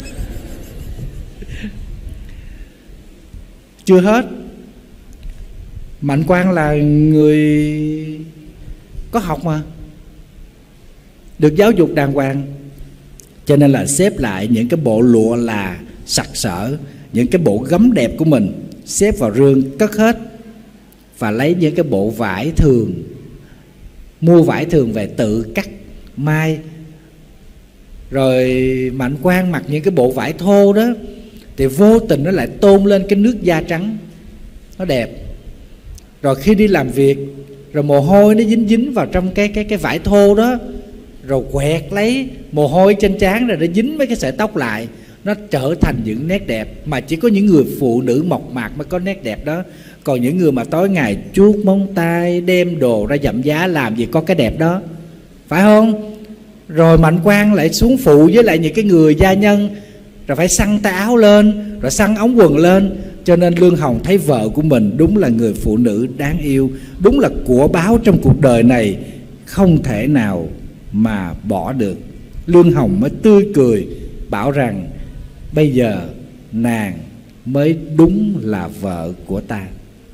Chưa hết, Mạnh Quang là người có học mà, được giáo dục đàng hoàng, cho nên là xếp lại những cái bộ lụa là sặc sỡ, những cái bộ gấm đẹp của mình xếp vào rương cất hết, và lấy những cái bộ vải thường, mua vải thường về tự cắt may. Rồi Mạnh Quang mặc những cái bộ vải thô đó thì vô tình nó lại tôn lên cái nước da trắng, nó đẹp. Rồi khi đi làm việc, rồi mồ hôi nó dính dính vào trong cái vải thô đó, rồi quẹt lấy mồ hôi trên trán, rồi nó dính với cái sợi tóc lại, nó trở thành những nét đẹp mà chỉ có những người phụ nữ mộc mạc mới có nét đẹp đó. Còn những người mà tối ngày chuốt móng tay, đem đồ ra dặm giá, làm gì có cái đẹp đó, phải không? Rồi Mạnh Quang lại xuống phụ với lại những cái người gia nhân, rồi phải xăng tay áo lên, rồi xăng ống quần lên. Cho nên Lương Hồng thấy vợ của mình đúng là người phụ nữ đáng yêu, đúng là của báu trong cuộc đời này, không thể nào mà bỏ được. Lương Hồng mới tươi cười bảo rằng bây giờ nàng mới đúng là vợ của ta.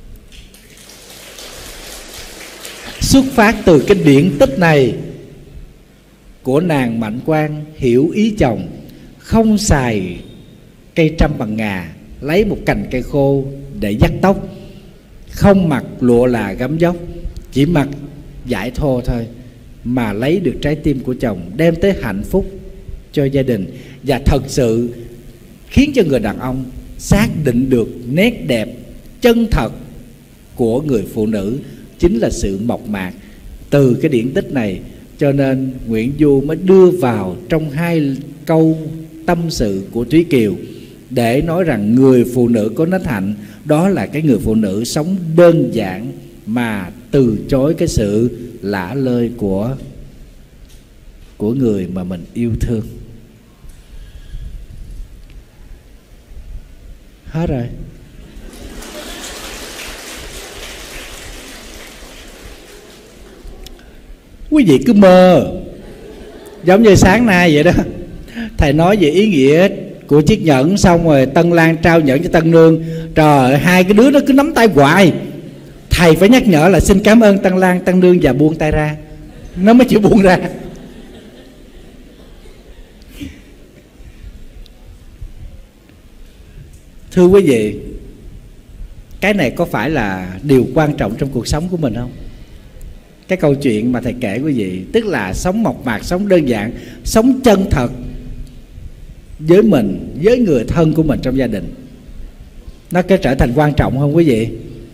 Xuất phát từ cái điển tích này của nàng Mạnh Quang hiểu ý chồng, không xài cây trăm bằng ngà, lấy một cành cây khô để dắt tóc, không mặc lụa là gấm dốc, chỉ mặc vải thô thôi, mà lấy được trái tim của chồng, đem tới hạnh phúc cho gia đình, và thật sự khiến cho người đàn ông xác định được nét đẹp chân thật của người phụ nữ chính là sự mộc mạc. Từ cái điển tích này cho nên Nguyễn Du mới đưa vào trong hai câu tâm sự của Thúy Kiều để nói rằng người phụ nữ có nết hạnh đó là cái người phụ nữ sống đơn giản mà từ chối cái sự lả lơi của người mà mình yêu thương. Hết rồi. Quý vị cứ mơ, giống như sáng nay vậy đó. Thầy nói về ý nghĩa của chiếc nhẫn, xong rồi Tân Lan trao nhẫn cho Tân Nương. Trời ơi, hai cái đứa nó cứ nắm tay hoài. Thầy phải nhắc nhở là xin cảm ơn Tân Lan, Tân Nương, và buông tay ra. Nó mới chịu buông ra. Thưa quý vị, cái này có phải là điều quan trọng trong cuộc sống của mình không? Cái câu chuyện mà thầy kể quý vị, tức là sống mộc mạc, sống đơn giản, sống chân thật với mình, với người thân của mình trong gia đình, nó có trở thành quan trọng không quý vị?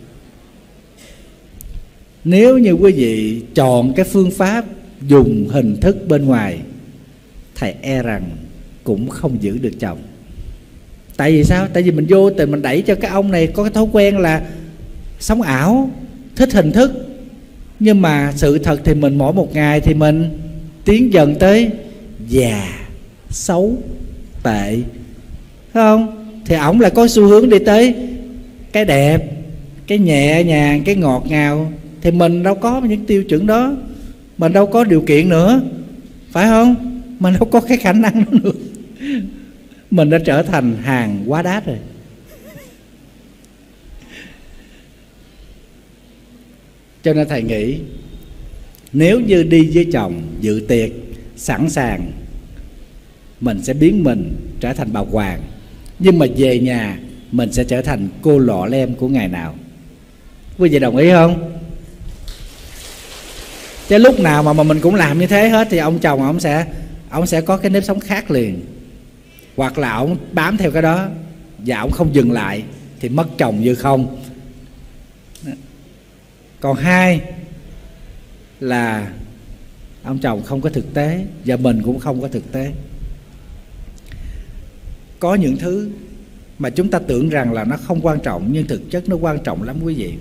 Nếu như quý vị chọn cái phương pháp dùng hình thức bên ngoài, thầy e rằng cũng không giữ được chồng. Tại vì sao? Tại vì mình vô tình mình đẩy cho cái ông này có cái thói quen là sống ảo, thích hình thức. Nhưng mà sự thật thì mình mỗi một ngày thì mình tiến dần tới già, xấu, tệ, phải không? Thì ổng lại có xu hướng đi tới cái đẹp, cái nhẹ nhàng, cái ngọt ngào. Thì mình đâu có những tiêu chuẩn đó, mình đâu có điều kiện nữa, phải không? Mình đâu có cái khả năng đó nữa. Mình đã trở thành hàng quá đắt rồi. Cho nên thầy nghĩ nếu như đi với chồng dự tiệc sẵn sàng, mình sẽ biến mình trở thành bà hoàng, nhưng mà về nhà mình sẽ trở thành cô lọ lem của ngày nào. Quý vị đồng ý không? Chứ lúc nào mà mình cũng làm như thế hết thì ông chồng ông sẽ có cái nếp sống khác liền. Hoặc là ông bám theo cái đó và ông không dừng lại thì mất chồng như không. Còn hai là ông chồng không có thực tế và mình cũng không có thực tế. Có những thứ mà chúng ta tưởng rằng là nó không quan trọng, nhưng thực chất nó quan trọng lắm quý vị.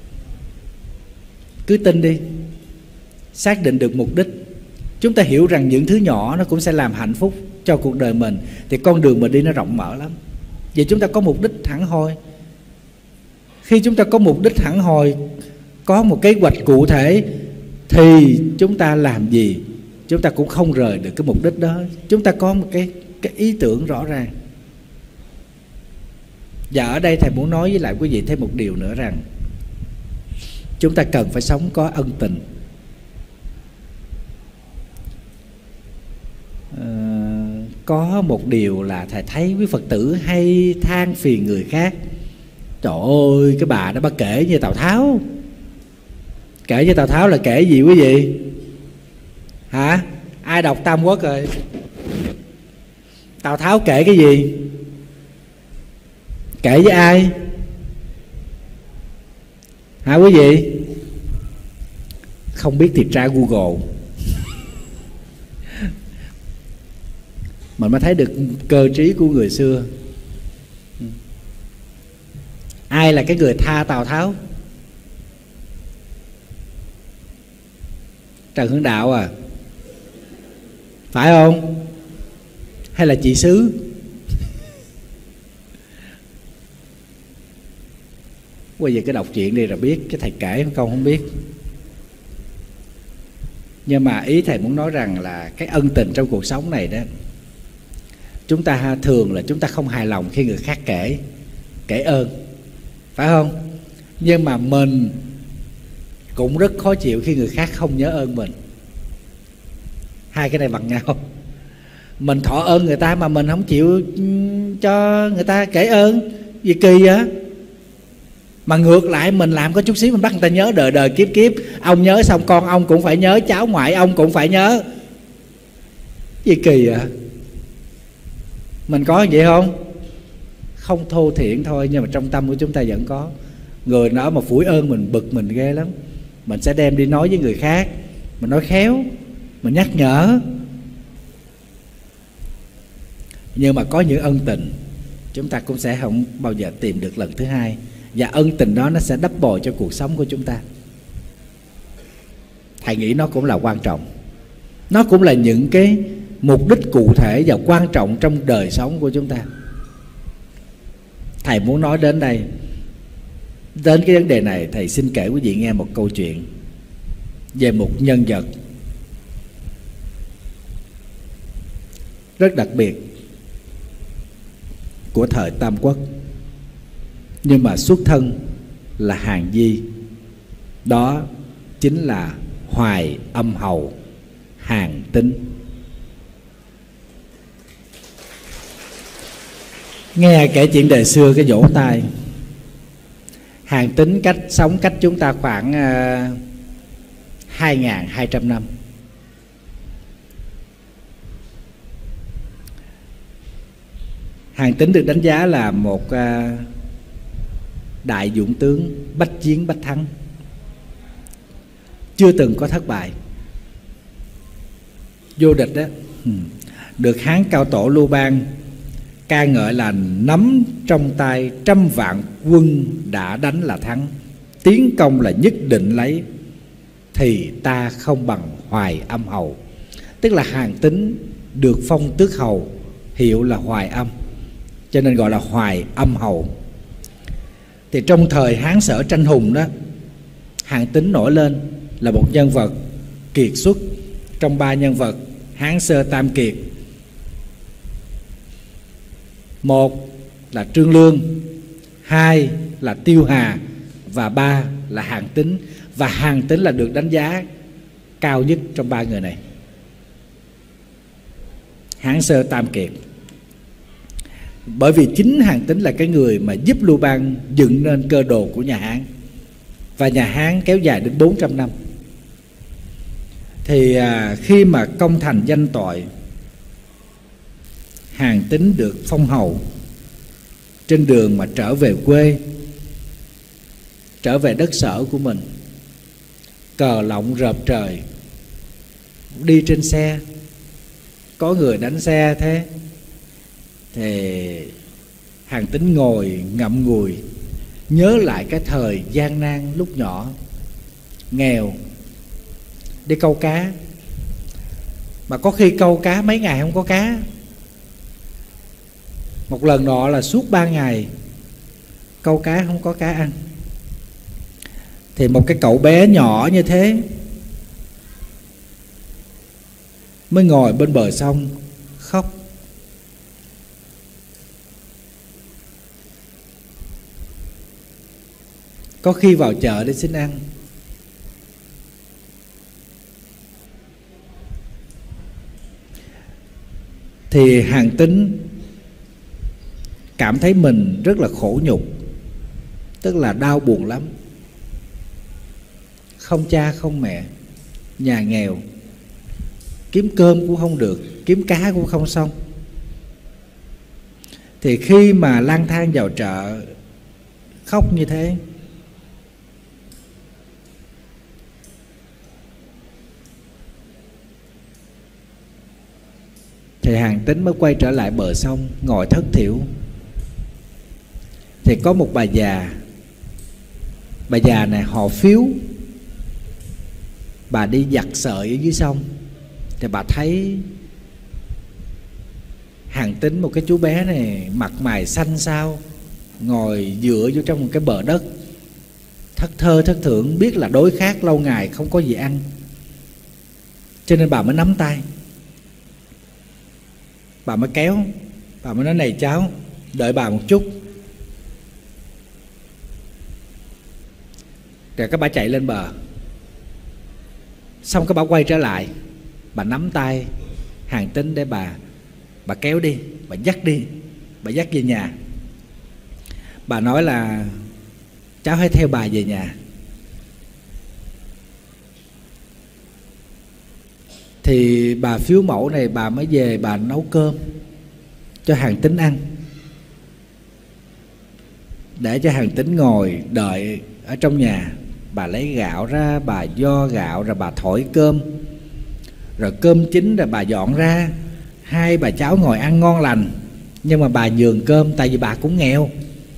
Cứ tin đi. Xác định được mục đích, chúng ta hiểu rằng những thứ nhỏ nó cũng sẽ làm hạnh phúc cho cuộc đời mình, thì con đường mình đi nó rộng mở lắm. Vậy chúng ta có mục đích hẳn hoi. Khi chúng ta có mục đích hẳn hoi, có một kế hoạch cụ thể, thì chúng ta làm gì chúng ta cũng không rời được cái mục đích đó. Chúng ta có một cái ý tưởng rõ ràng. Và ở đây thầy muốn nói với lại quý vị thêm một điều nữa, rằng chúng ta cần phải sống có ân tình. Có một điều là thầy thấy quý Phật tử hay than phiền người khác. Trời ơi, cái bà đó bà kể như Tào Tháo. Kể như Tào Tháo là kể gì quý vị? Hả? Ai đọc Tam Quốc rồi? Tào Tháo kể cái gì? Kể với ai? Hả quý vị? Không biết thì tra Google. Mình mới thấy được cơ trí của người xưa. Ai là cái người tha Tào Tháo? Trần Hưng Đạo à? Phải không? Hay là chị Sứ? Bây giờ cái đọc chuyện đi rồi biết. Cái thầy kể con không biết. Nhưng mà ý thầy muốn nói rằng là cái ân tình trong cuộc sống này đó, chúng ta thường là chúng ta không hài lòng khi người khác kể ơn, phải không? Nhưng mà mình cũng rất khó chịu khi người khác không nhớ ơn mình. Hai cái này bằng nhau. Mình thọ ơn người ta mà mình không chịu cho người ta kể ơn, gì kỳ vậy? Mà ngược lại mình làm có chút xíu mình bắt người ta nhớ đời đời kiếp kiếp. Ông nhớ xong con ông cũng phải nhớ, cháu ngoại ông cũng phải nhớ. Gì kỳ vậy? Mình có vậy không? Không thô thiển thôi, nhưng mà trong tâm của chúng ta vẫn có. Người nào mà phủi ơn mình bực mình ghê lắm. Mình sẽ đem đi nói với người khác. Mình nói khéo, mình nhắc nhở. Nhưng mà có những ân tình chúng ta cũng sẽ không bao giờ tìm được lần thứ hai. Và ân tình đó nó sẽ đắp bồi cho cuộc sống của chúng ta. Thầy nghĩ nó cũng là quan trọng. Nó cũng là những cái mục đích cụ thể và quan trọng trong đời sống của chúng ta. Thầy muốn nói đến đây, đến cái vấn đề này, thầy xin kể quý vị nghe một câu chuyện về một nhân vật rất đặc biệt của thời Tam Quốc, nhưng mà xuất thân là Hàn Di. Đó chính là Hoài Âm Hầu Hàn Tín. Nghe kể chuyện đời xưa cái vỗ tay. Hàn Tín sống cách chúng ta khoảng 2.200 năm. Hàn Tín được đánh giá là một đại dũng tướng bách chiến bách thắng, chưa từng có thất bại, vô địch đó. Được Hán cao tổ Lưu Bang ca ngợi là nắm trong tay 100 vạn quân, đã đánh là thắng, tiến công là nhất định lấy, thì ta không bằng Hoài Âm Hầu. Tức là Hàn Tín được phong tước hầu, hiệu là Hoài Âm, cho nên gọi là Hoài Âm Hầu. Thì trong thời Hán Sở tranh hùng đó, Hàn Tín nổi lên là một nhân vật kiệt xuất trong 3 nhân vật Hán Sơ Tam Kiệt. Một là Trương Lương, 2 là Tiêu Hà, và 3 là Hàn Tín. Và Hàn Tín là được đánh giá cao nhất trong 3 người này, Hán Sơ Tam Kiệt. Bởi vì chính Hàn Tín là cái người mà giúp Lưu Bang dựng nên cơ đồ của nhà Hán, và nhà Hán kéo dài đến 400 năm. Thì khi mà công thành danh toại, Hàn Tín được phong hầu. Trên đường mà trở về quê, trở về đất sở của mình, cờ lọng rợp trời, đi trên xe, có người đánh xe thế, thì Hàng Tín ngồi ngậm ngùi, nhớ lại cái thời gian nan lúc nhỏ, nghèo, đi câu cá, mà có khi câu cá mấy ngày không có cá. Một lần nọ là suốt 3 ngày câu cá không có cá ăn. Thì một cái cậu bé nhỏ như thế mới ngồi bên bờ sông khóc. Có khi vào chợ để xin ăn. Thì Hàng Tín cảm thấy mình rất là khổ nhục, tức là đau buồn lắm. Không cha không mẹ, nhà nghèo, kiếm cơm cũng không được, kiếm cá cũng không xong. Thì khi mà lang thang vào chợ khóc như thế, thì Hàng Tín mới quay trở lại bờ sông ngồi thất thểu. Thì có một bà già này họ phiếu, bà đi giặt sợi ở dưới sông. Thì bà thấy Hàng Tín, một cái chú bé này mặt mày xanh xao, ngồi dựa vô trong một cái bờ đất, thất thơ thất thưởng, biết là đói khát lâu ngày không có gì ăn. Cho nên bà mới nắm tay, bà mới kéo, bà mới nói: này cháu, đợi bà một chút. Rồi các bà chạy lên bờ. Xong các bà quay trở lại, bà nắm tay Hàng Tín để bà kéo đi, bà dắt đi, bà dắt về nhà. Bà nói là: cháu hãy theo bà về nhà. Thì bà phiếu mẫu này bà mới về, bà nấu cơm cho Hàng Tín ăn, để cho Hàng Tín ngồi đợi ở trong nhà. Bà lấy gạo ra, bà vo gạo, rồi bà thổi cơm, rồi cơm chín rồi bà dọn ra. Hai bà cháu ngồi ăn ngon lành. Nhưng mà bà nhường cơm, tại vì bà cũng nghèo.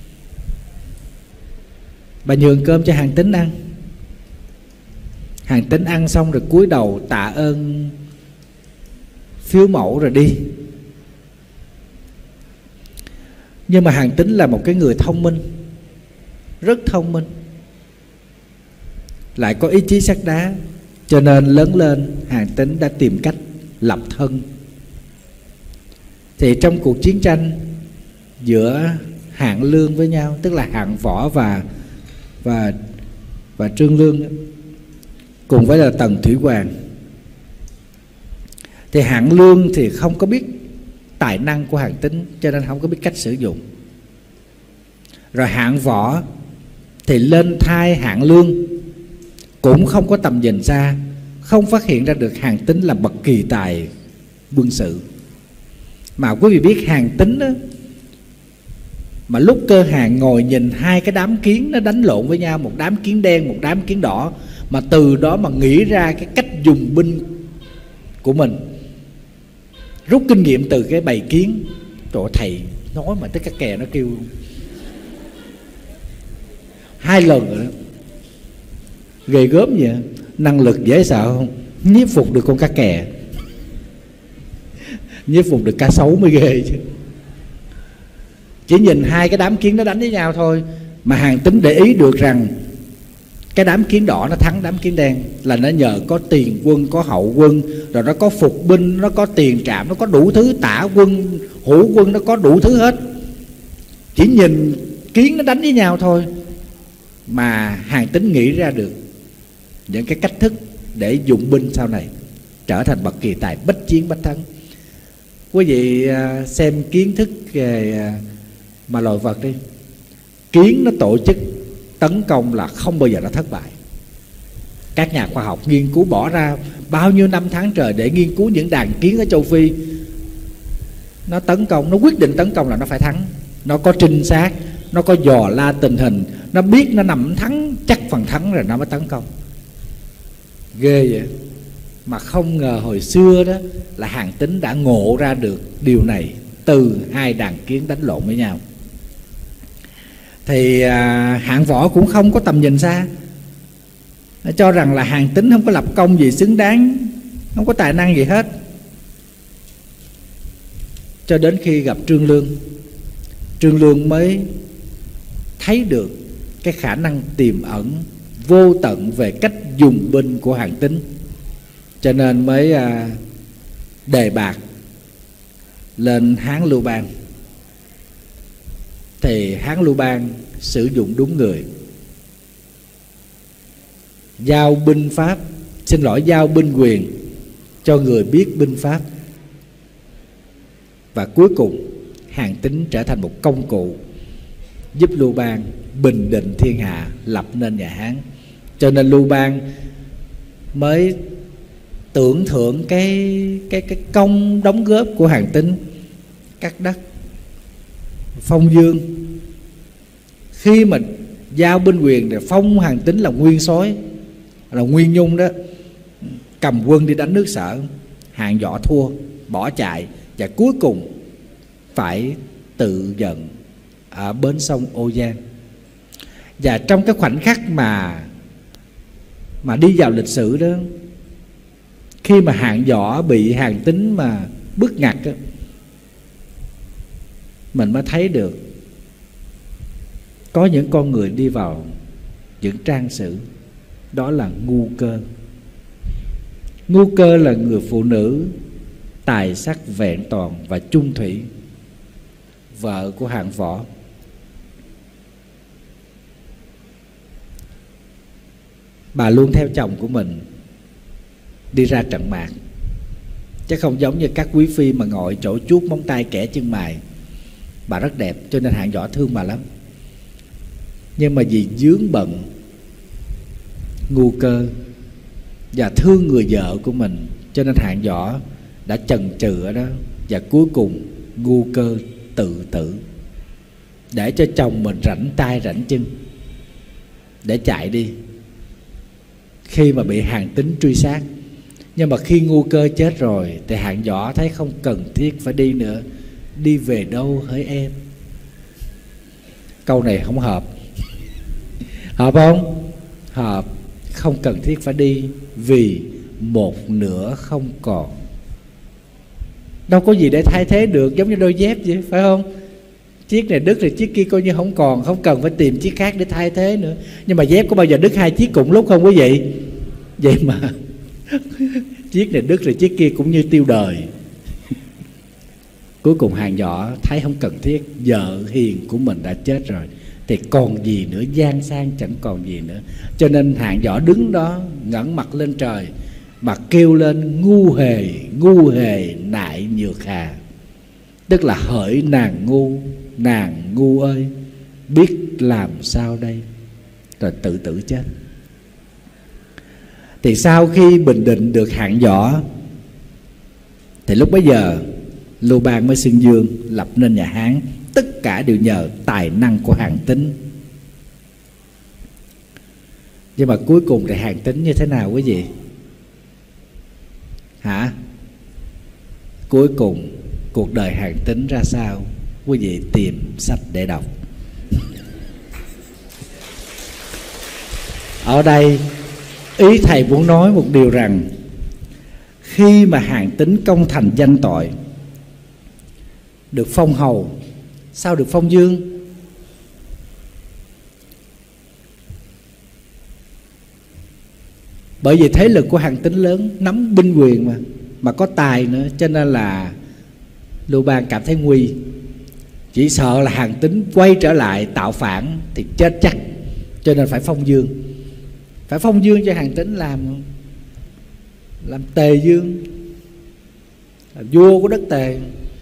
Bà nhường cơm cho Hàng Tín ăn. Hàng Tín ăn xong rồi cúi đầu tạ ơn phiếu mẫu rồi đi. Nhưng mà Hàng Tín là một cái người thông minh, rất thông minh, lại có ý chí sắt đá. Cho nên lớn lên Hàng Tín đã tìm cách lập thân. Thì trong cuộc chiến tranh giữa Hạng Lương với nhau, tức là Hạng Võ và Trương Lương, cùng với là Tần Thủy Hoàng, thì Hạng Lương thì không có biết tài năng của Hàng Tín, cho nên không có biết cách sử dụng. Rồi Hạng Võ thì lên thai Hạng Lương, cũng không có tầm nhìn xa, không phát hiện ra được Hàng Tín là bậc kỳ tài quân sự. Mà quý vị biết Hàng Tín đó, mà lúc Cơ Hàng ngồi nhìn hai cái đám kiến nó đánh lộn với nhau, một đám kiến đen, một đám kiến đỏ, mà từ đó mà nghĩ ra cái cách dùng binh của mình, rút kinh nghiệm từ cái bầy kiến. Trời ơi, thầy nói mà tới cái kè nó kêu 2 lần rồi đó. Ghê gớm vậy. Năng lực dễ sợ không? Nhiếp phục được con cá kè, nhiếp phục được cá sấu mới ghê chứ. Chỉ nhìn hai cái đám kiến nó đánh với nhau thôi mà Hàng Tín để ý được rằng cái đám kiến đỏ nó thắng đám kiến đen là nó nhờ có tiền quân, có hậu quân, rồi nó có phục binh, nó có tiền trạm, nó có đủ thứ, tả quân, hữu quân, nó có đủ thứ hết. Chỉ nhìn kiến nó đánh với nhau thôi mà Hàng Tín nghĩ ra được những cái cách thức để dụng binh sau này, trở thành bậc kỳ tài bách chiến bách thắng. Quý vị xem kiến thức về mà loài vật đi. Kiến nó tổ chức tấn công là không bao giờ nó thất bại. Các nhà khoa học nghiên cứu bỏ ra bao nhiêu năm tháng trời để nghiên cứu những đàn kiến ở châu Phi. Nó tấn công, nó quyết định tấn công là nó phải thắng. Nó có trinh sát, nó có dò la tình hình, nó biết nó nằm thắng, chắc phần thắng rồi nó mới tấn công. Ghê vậy. Mà không ngờ hồi xưa đó là Hàng Tín đã ngộ ra được điều này từ hai đàn kiến đánh lộn với nhau. thì Hạng Võ cũng không có tầm nhìn xa, cho rằng là Hàn Tín không có lập công gì xứng đáng, không có tài năng gì hết. Cho đến khi gặp Trương Lương, Trương Lương mới thấy được cái khả năng tiềm ẩn vô tận về cách dùng binh của Hàn Tín, cho nên mới đề bạt lên Hán Lưu Bang. Thì Hán Lưu Bang sử dụng đúng người, giao binh pháp, giao binh quyền cho người biết binh pháp. Và cuối cùng Hàn Tín trở thành một công cụ giúp Lưu Bang bình định thiên hạ, lập nên nhà Hán. Cho nên Lưu Bang mới tưởng thưởng cái công đóng góp của Hàn Tín, cắt đất, phong dương. Khi mà giao binh quyền thì phong Hàn Tín là nguyên soái, là Nguyên Nhung đó, cầm quân đi đánh nước Sở. Hạng Võ thua, bỏ chạy, và cuối cùng phải tự giận ở bến sông Ô Giang. Và trong cái khoảnh khắc mà đi vào lịch sử đó, khi mà Hạng Võ bị Hàn Tín mà bức ngặt đó, mình mới thấy được có những con người đi vào những trang sử. Đó là Ngu Cơ. Ngu Cơ là người phụ nữ tài sắc vẹn toàn và chung thủy, vợ của Hạng Võ. Bà luôn theo chồng của mình đi ra trận mạc, chứ không giống như các quý phi mà ngồi chỗ chuốt móng tay kẻ chân mày. Bà rất đẹp, cho nên Hạng Võ thương bà lắm. Nhưng mà vì vướng bận Ngu Cơ và thương người vợ của mình, cho nên Hạng Võ đã chần chừ ở đó. Và cuối cùng Ngu Cơ tự tử, để cho chồng mình rảnh tay rảnh chân để chạy đi khi mà bị Hàn Tín truy sát. Nhưng mà khi Ngu Cơ chết rồi thì Hạng Võ thấy không cần thiết phải đi nữa. Đi về đâu hỡi em? Câu này không hợp. Hợp không? Hợp. Không cần thiết phải đi, vì một nửa không còn. Đâu có gì để thay thế được, giống như đôi dép vậy, phải không? Chiếc này đứt thì chiếc kia coi như không còn, không cần phải tìm chiếc khác để thay thế nữa. Nhưng mà dép có bao giờ đứt hai chiếc cùng lúc không quý vị? Vậy mà chiếc này đứt rồi chiếc kia cũng như tiêu đời. Cuối cùng Hạng Võ thấy không cần thiết, vợ hiền của mình đã chết rồi thì còn gì nữa, gian sang chẳng còn gì nữa. Cho nên Hạng Võ đứng đó ngẩng mặt lên trời mà kêu lên: ngu hề nại nhược hà. Tức là hỡi nàng ngu ơi, biết làm sao đây. Rồi tự tử chết. Thì sau khi bình định được Hạng Võ thì lúc bấy giờ Lưu Bang mới xưng dương lập nên nhà Hán. Tất cả đều nhờ tài năng của Hàn Tín. Nhưng mà cuối cùng thì Hàn Tín như thế nào quý vị? Hả? Cuối cùng cuộc đời Hàn Tín ra sao? Quý vị tìm sách để đọc. Ở đây ý thầy muốn nói một điều rằng, khi mà Hàn Tín công thành danh tội, được phong hầu, sao được phong dương? Bởi vì thế lực của Hàn Tín lớn, nắm binh quyền mà có tài nữa, cho nên là Lưu Bang cảm thấy nguy. Chỉ sợ là Hàn Tín quay trở lại tạo phản thì chết chắc, cho nên phải phong dương. Phải phong dương cho Hàn Tín làm Tề Dương, làm vua của đất Tề.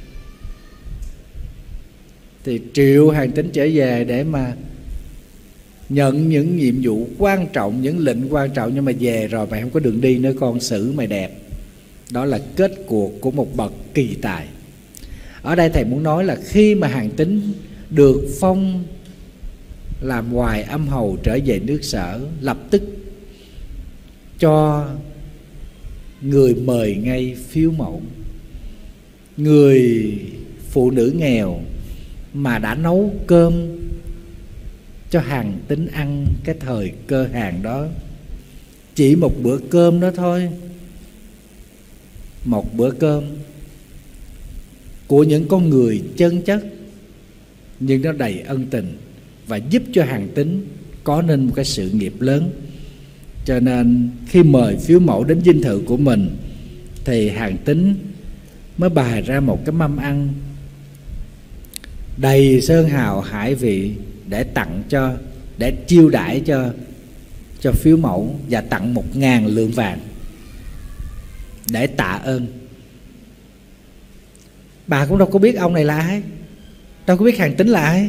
Thì triệu Hàn Tín trở về để mà nhận những nhiệm vụ quan trọng, những lệnh quan trọng. Nhưng mà về rồi mày không có đường đi nữa, con xử mày đẹp. Đó là kết cuộc của một bậc kỳ tài. Ở đây thầy muốn nói là khi mà Hàn Tín được phong làm Hoài Âm Hầu trở về nước Sở, lập tức cho người mời ngay phiếu mẫu. Người phụ nữ nghèo mà đã nấu cơm cho hàng tính ăn cái thời cơ hàng đó. Chỉ một bữa cơm đó thôi, một bữa cơm của những con người chân chất, nhưng nó đầy ân tình và giúp cho hàng tính có nên một cái sự nghiệp lớn. Cho nên khi mời phiếu mẫu đến dinh thự của mình thì hàng tính mới bày ra một cái mâm ăn đầy sơn hào hải vị để tặng cho, để chiêu đãi cho phiếu mẫu, và tặng 1.000 lượng vàng để tạ ơn. Bà cũng đâu có biết ông này là ai, đâu có biết hàng tính là ai,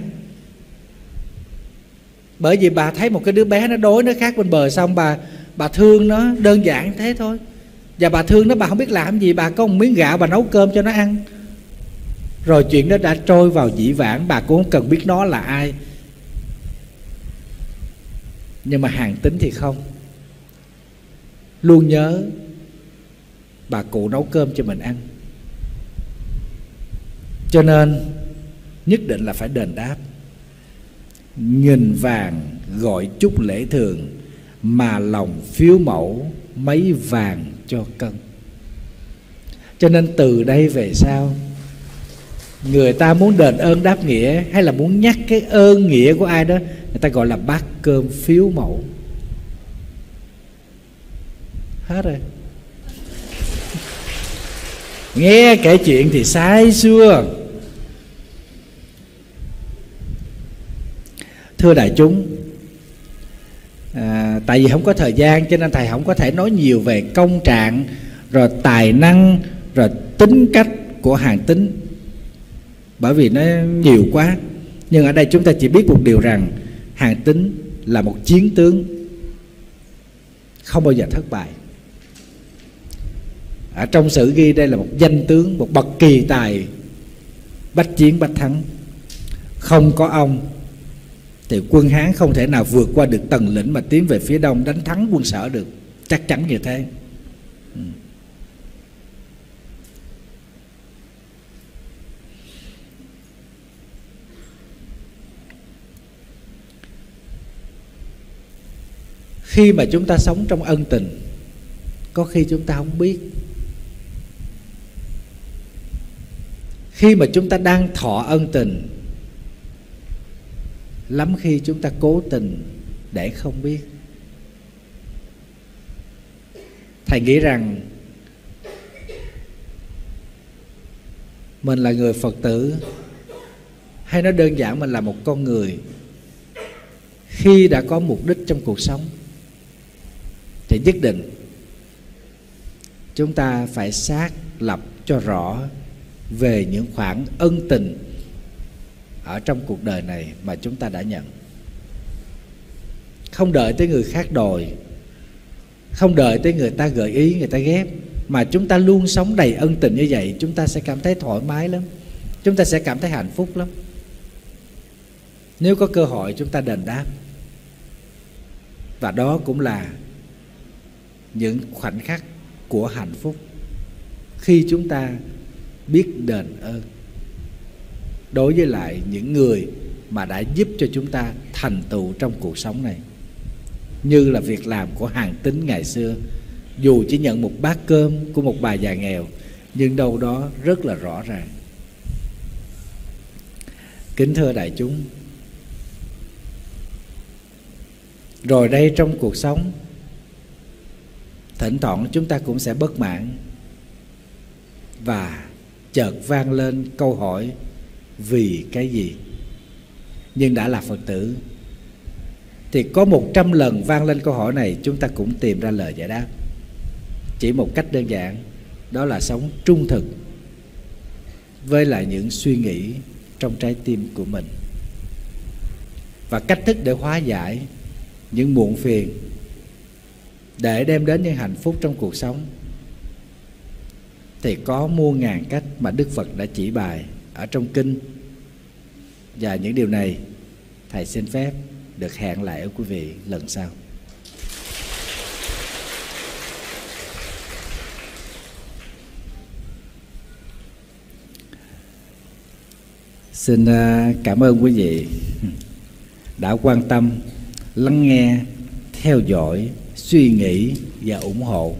bởi vì bà thấy một cái đứa bé nó đói nó khát bên bờ sông, bà thương nó, đơn giản thế thôi. Và bà thương nó, bà không biết làm gì, bà có một miếng gạo bà nấu cơm cho nó ăn, rồi chuyện đó đã trôi vào dĩ vãng, bà cũng không cần biết nó là ai. Nhưng mà hàng tính thì không, luôn nhớ bà cụ nấu cơm cho mình ăn, cho nên nhất định là phải đền đáp. 1.000 vàng gọi chút lễ thường, mà lòng phiếu mẫu mấy vàng cho cân. Cho nên từ đây về sau, người ta muốn đền ơn đáp nghĩa hay là muốn nhắc cái ơn nghĩa của ai đó, người ta gọi là bát cơm phiếu mẫu. Hết rồi. Nghe kể chuyện thì sai xưa. Thưa đại chúng, tại vì không có thời gian cho nên thầy không có thể nói nhiều về công trạng, rồi tài năng, rồi tính cách của hàng tính, bởi vì nó nhiều quá. Nhưng ở đây chúng ta chỉ biết một điều rằng hàng tính là một chiến tướng, không bao giờ thất bại. Ở trong sử ghi đây là một danh tướng, một bậc kỳ tài, bách chiến bách thắng. Không có ông thì quân Hán không thể nào vượt qua được Tần Lĩnh mà tiến về phía đông đánh thắng quân Sở được, chắc chắn như thế. Khi mà chúng ta sống trong ân tình, có khi chúng ta không biết. Khi mà chúng ta đang thọ ân tình, lắm khi chúng ta cố tình để không biết. Thầy nghĩ rằng mình là người Phật tử, hay nói đơn giản mình là một con người, khi đã có mục đích trong cuộc sống thì nhất định chúng ta phải xác lập cho rõ về những khoản ân tình ở trong cuộc đời này mà chúng ta đã nhận. Không đợi tới người khác đòi, không đợi tới người ta gợi ý, người ta ghép, mà chúng ta luôn sống đầy ân tình như vậy, chúng ta sẽ cảm thấy thoải mái lắm, chúng ta sẽ cảm thấy hạnh phúc lắm. Nếu có cơ hội chúng ta đền đáp. Và đó cũng là những khoảnh khắc của hạnh phúc, khi chúng ta biết đền ơn đối với lại những người mà đã giúp cho chúng ta thành tựu trong cuộc sống này. Như là việc làm của hàng tính ngày xưa, dù chỉ nhận một bát cơm của một bà già nghèo, nhưng đâu đó rất là rõ ràng. Kính thưa đại chúng, rồi đây trong cuộc sống, thỉnh thoảng chúng ta cũng sẽ bất mãn, và chợt vang lên câu hỏi vì cái gì. Nhưng đã là Phật tử thì có 100 lần vang lên câu hỏi này, chúng ta cũng tìm ra lời giải đáp. Chỉ một cách đơn giản, đó là sống trung thực với lại những suy nghĩ trong trái tim của mình. Và cách thức để hóa giải những muộn phiền, để đem đến những hạnh phúc trong cuộc sống, thì có muôn ngàn cách mà Đức Phật đã chỉ bài ở trong kinh. Và những điều này thầy xin phép được hẹn lại ở quý vị lần sau. Xin cảm ơn quý vị. đã quan tâm, lắng nghe, theo dõi, suy nghĩ và ủng hộ.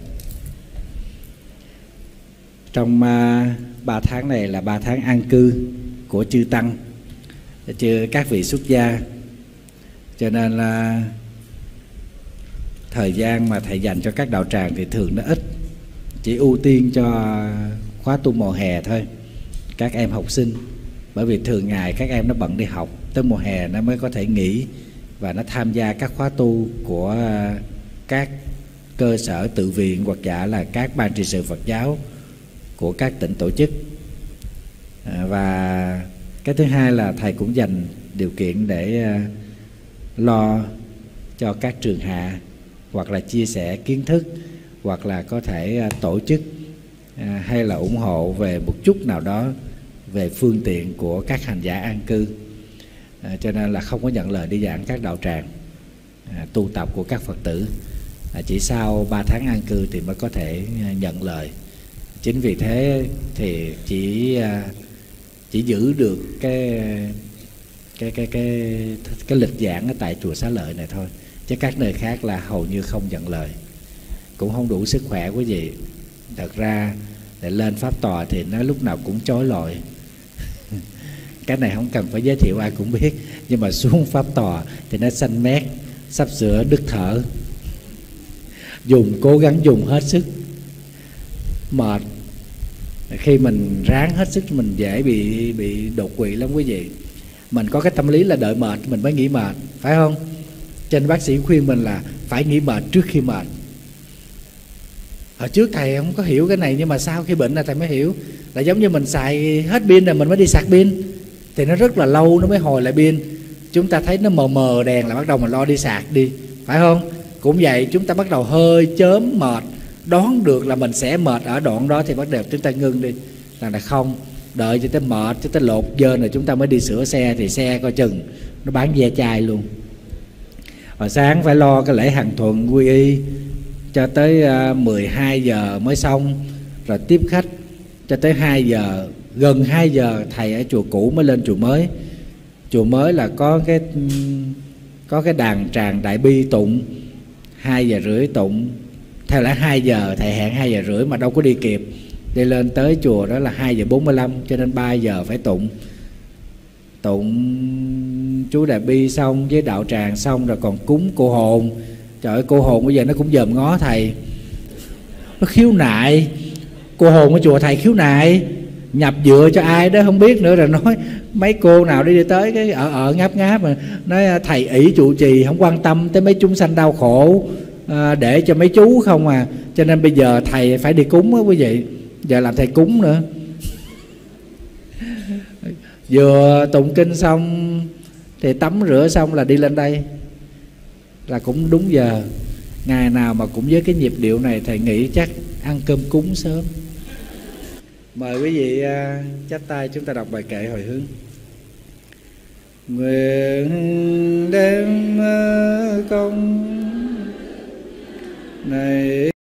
Trong 3 tháng này là 3 tháng an cư của chư Tăng, các vị xuất gia, cho nên là thời gian mà thầy dành cho các đạo tràng thì thường nó ít, chỉ ưu tiên cho khóa tu mùa hè thôi, các em học sinh. Bởi vì thường ngày các em nó bận đi học, tới mùa hè nó mới có thể nghỉ và nó tham gia các khóa tu của các cơ sở tự viện hoặc giả là các ban trị sự Phật giáo của các tỉnh tổ chức. Và cái thứ hai là thầy cũng dành điều kiện để lo cho các trường hạ, hoặc là chia sẻ kiến thức, hoặc là có thể tổ chức hay là ủng hộ về một chút nào đó về phương tiện của các hành giả an cư. Cho nên là không có nhận lời đi giảng các đạo tràng tu tập của các Phật tử. Chỉ sau 3 tháng an cư thì mới có thể nhận lời. Chính vì thế thì chỉ giữ được cái lịch giảng ở tại chùa Xá Lợi này thôi, chứ các nơi khác là hầu như không nhận lời, cũng không đủ sức khỏe quý vị. Thật ra để lên pháp tòa thì nó lúc nào cũng chói lọi. Cái này không cần phải giới thiệu, ai cũng biết. Nhưng mà xuống pháp tòa thì nó xanh mét, sắp sửa đứt thở, cố gắng dùng hết sức, mệt. Khi mình ráng hết sức mình dễ bị đột quỵ lắm quý vị. Mình có cái tâm lý là đợi mệt mình mới nghỉ mệt, phải không? Cho nên bác sĩ khuyên mình là phải nghỉ mệt trước khi mệt. Hồi trước thầy không có hiểu cái này, nhưng mà sau khi bệnh là thầy mới hiểu. Là giống như mình xài hết pin rồi mình mới đi sạc pin, thì nó rất là lâu nó mới hồi lại pin. Chúng ta thấy nó mờ mờ đèn là bắt đầu mình lo đi sạc đi, phải không? Cũng vậy, chúng ta bắt đầu hơi chớm mệt, đoán được là mình sẽ mệt ở đoạn đó thì bắt đầu chúng ta ngưng đi. Là không, đợi cho tới mệt, cho tới lột dơ rồi chúng ta mới đi sửa xe, thì xe coi chừng nó bán ve chai luôn. Hồi sáng phải lo cái lễ Hằng Thuận quy y cho tới 12 giờ mới xong, rồi tiếp khách cho tới 2 giờ, gần 2 giờ thầy ở chùa cũ mới lên chùa mới. Chùa mới là có cái đàn tràng đại bi tụng 2 giờ rưỡi tụng. Theo lẽ 2 giờ thầy hẹn 2 giờ rưỡi mà đâu có đi kịp, đi lên tới chùa đó là 2 giờ 45, cho nên 3 giờ phải tụng chú đại bi xong với đạo tràng xong, rồi còn cúng cô hồn. Trời ơi, cô hồn bây giờ nó cũng dòm ngó thầy, nó khiếu nại. Cô hồn ở chùa thầy khiếu nại nhập dựa cho ai đó không biết nữa, rồi nói mấy cô nào đi tới cái ở ngáp ngáp mà nói thầy ỷ trụ trì không quan tâm tới mấy chúng sanh đau khổ, để cho mấy chú không à, cho nên bây giờ thầy phải đi cúng á quý vị. Giờ làm thầy cúng nữa. Vừa tụng kinh xong thì tắm rửa xong là đi lên đây là cũng đúng giờ. Ngày nào mà cũng với cái nhịp điệu này thầy nghĩ chắc ăn cơm cúng sớm. Mời quý vị chắp tay chúng ta đọc bài kệ hồi hướng. Nguyện đem công này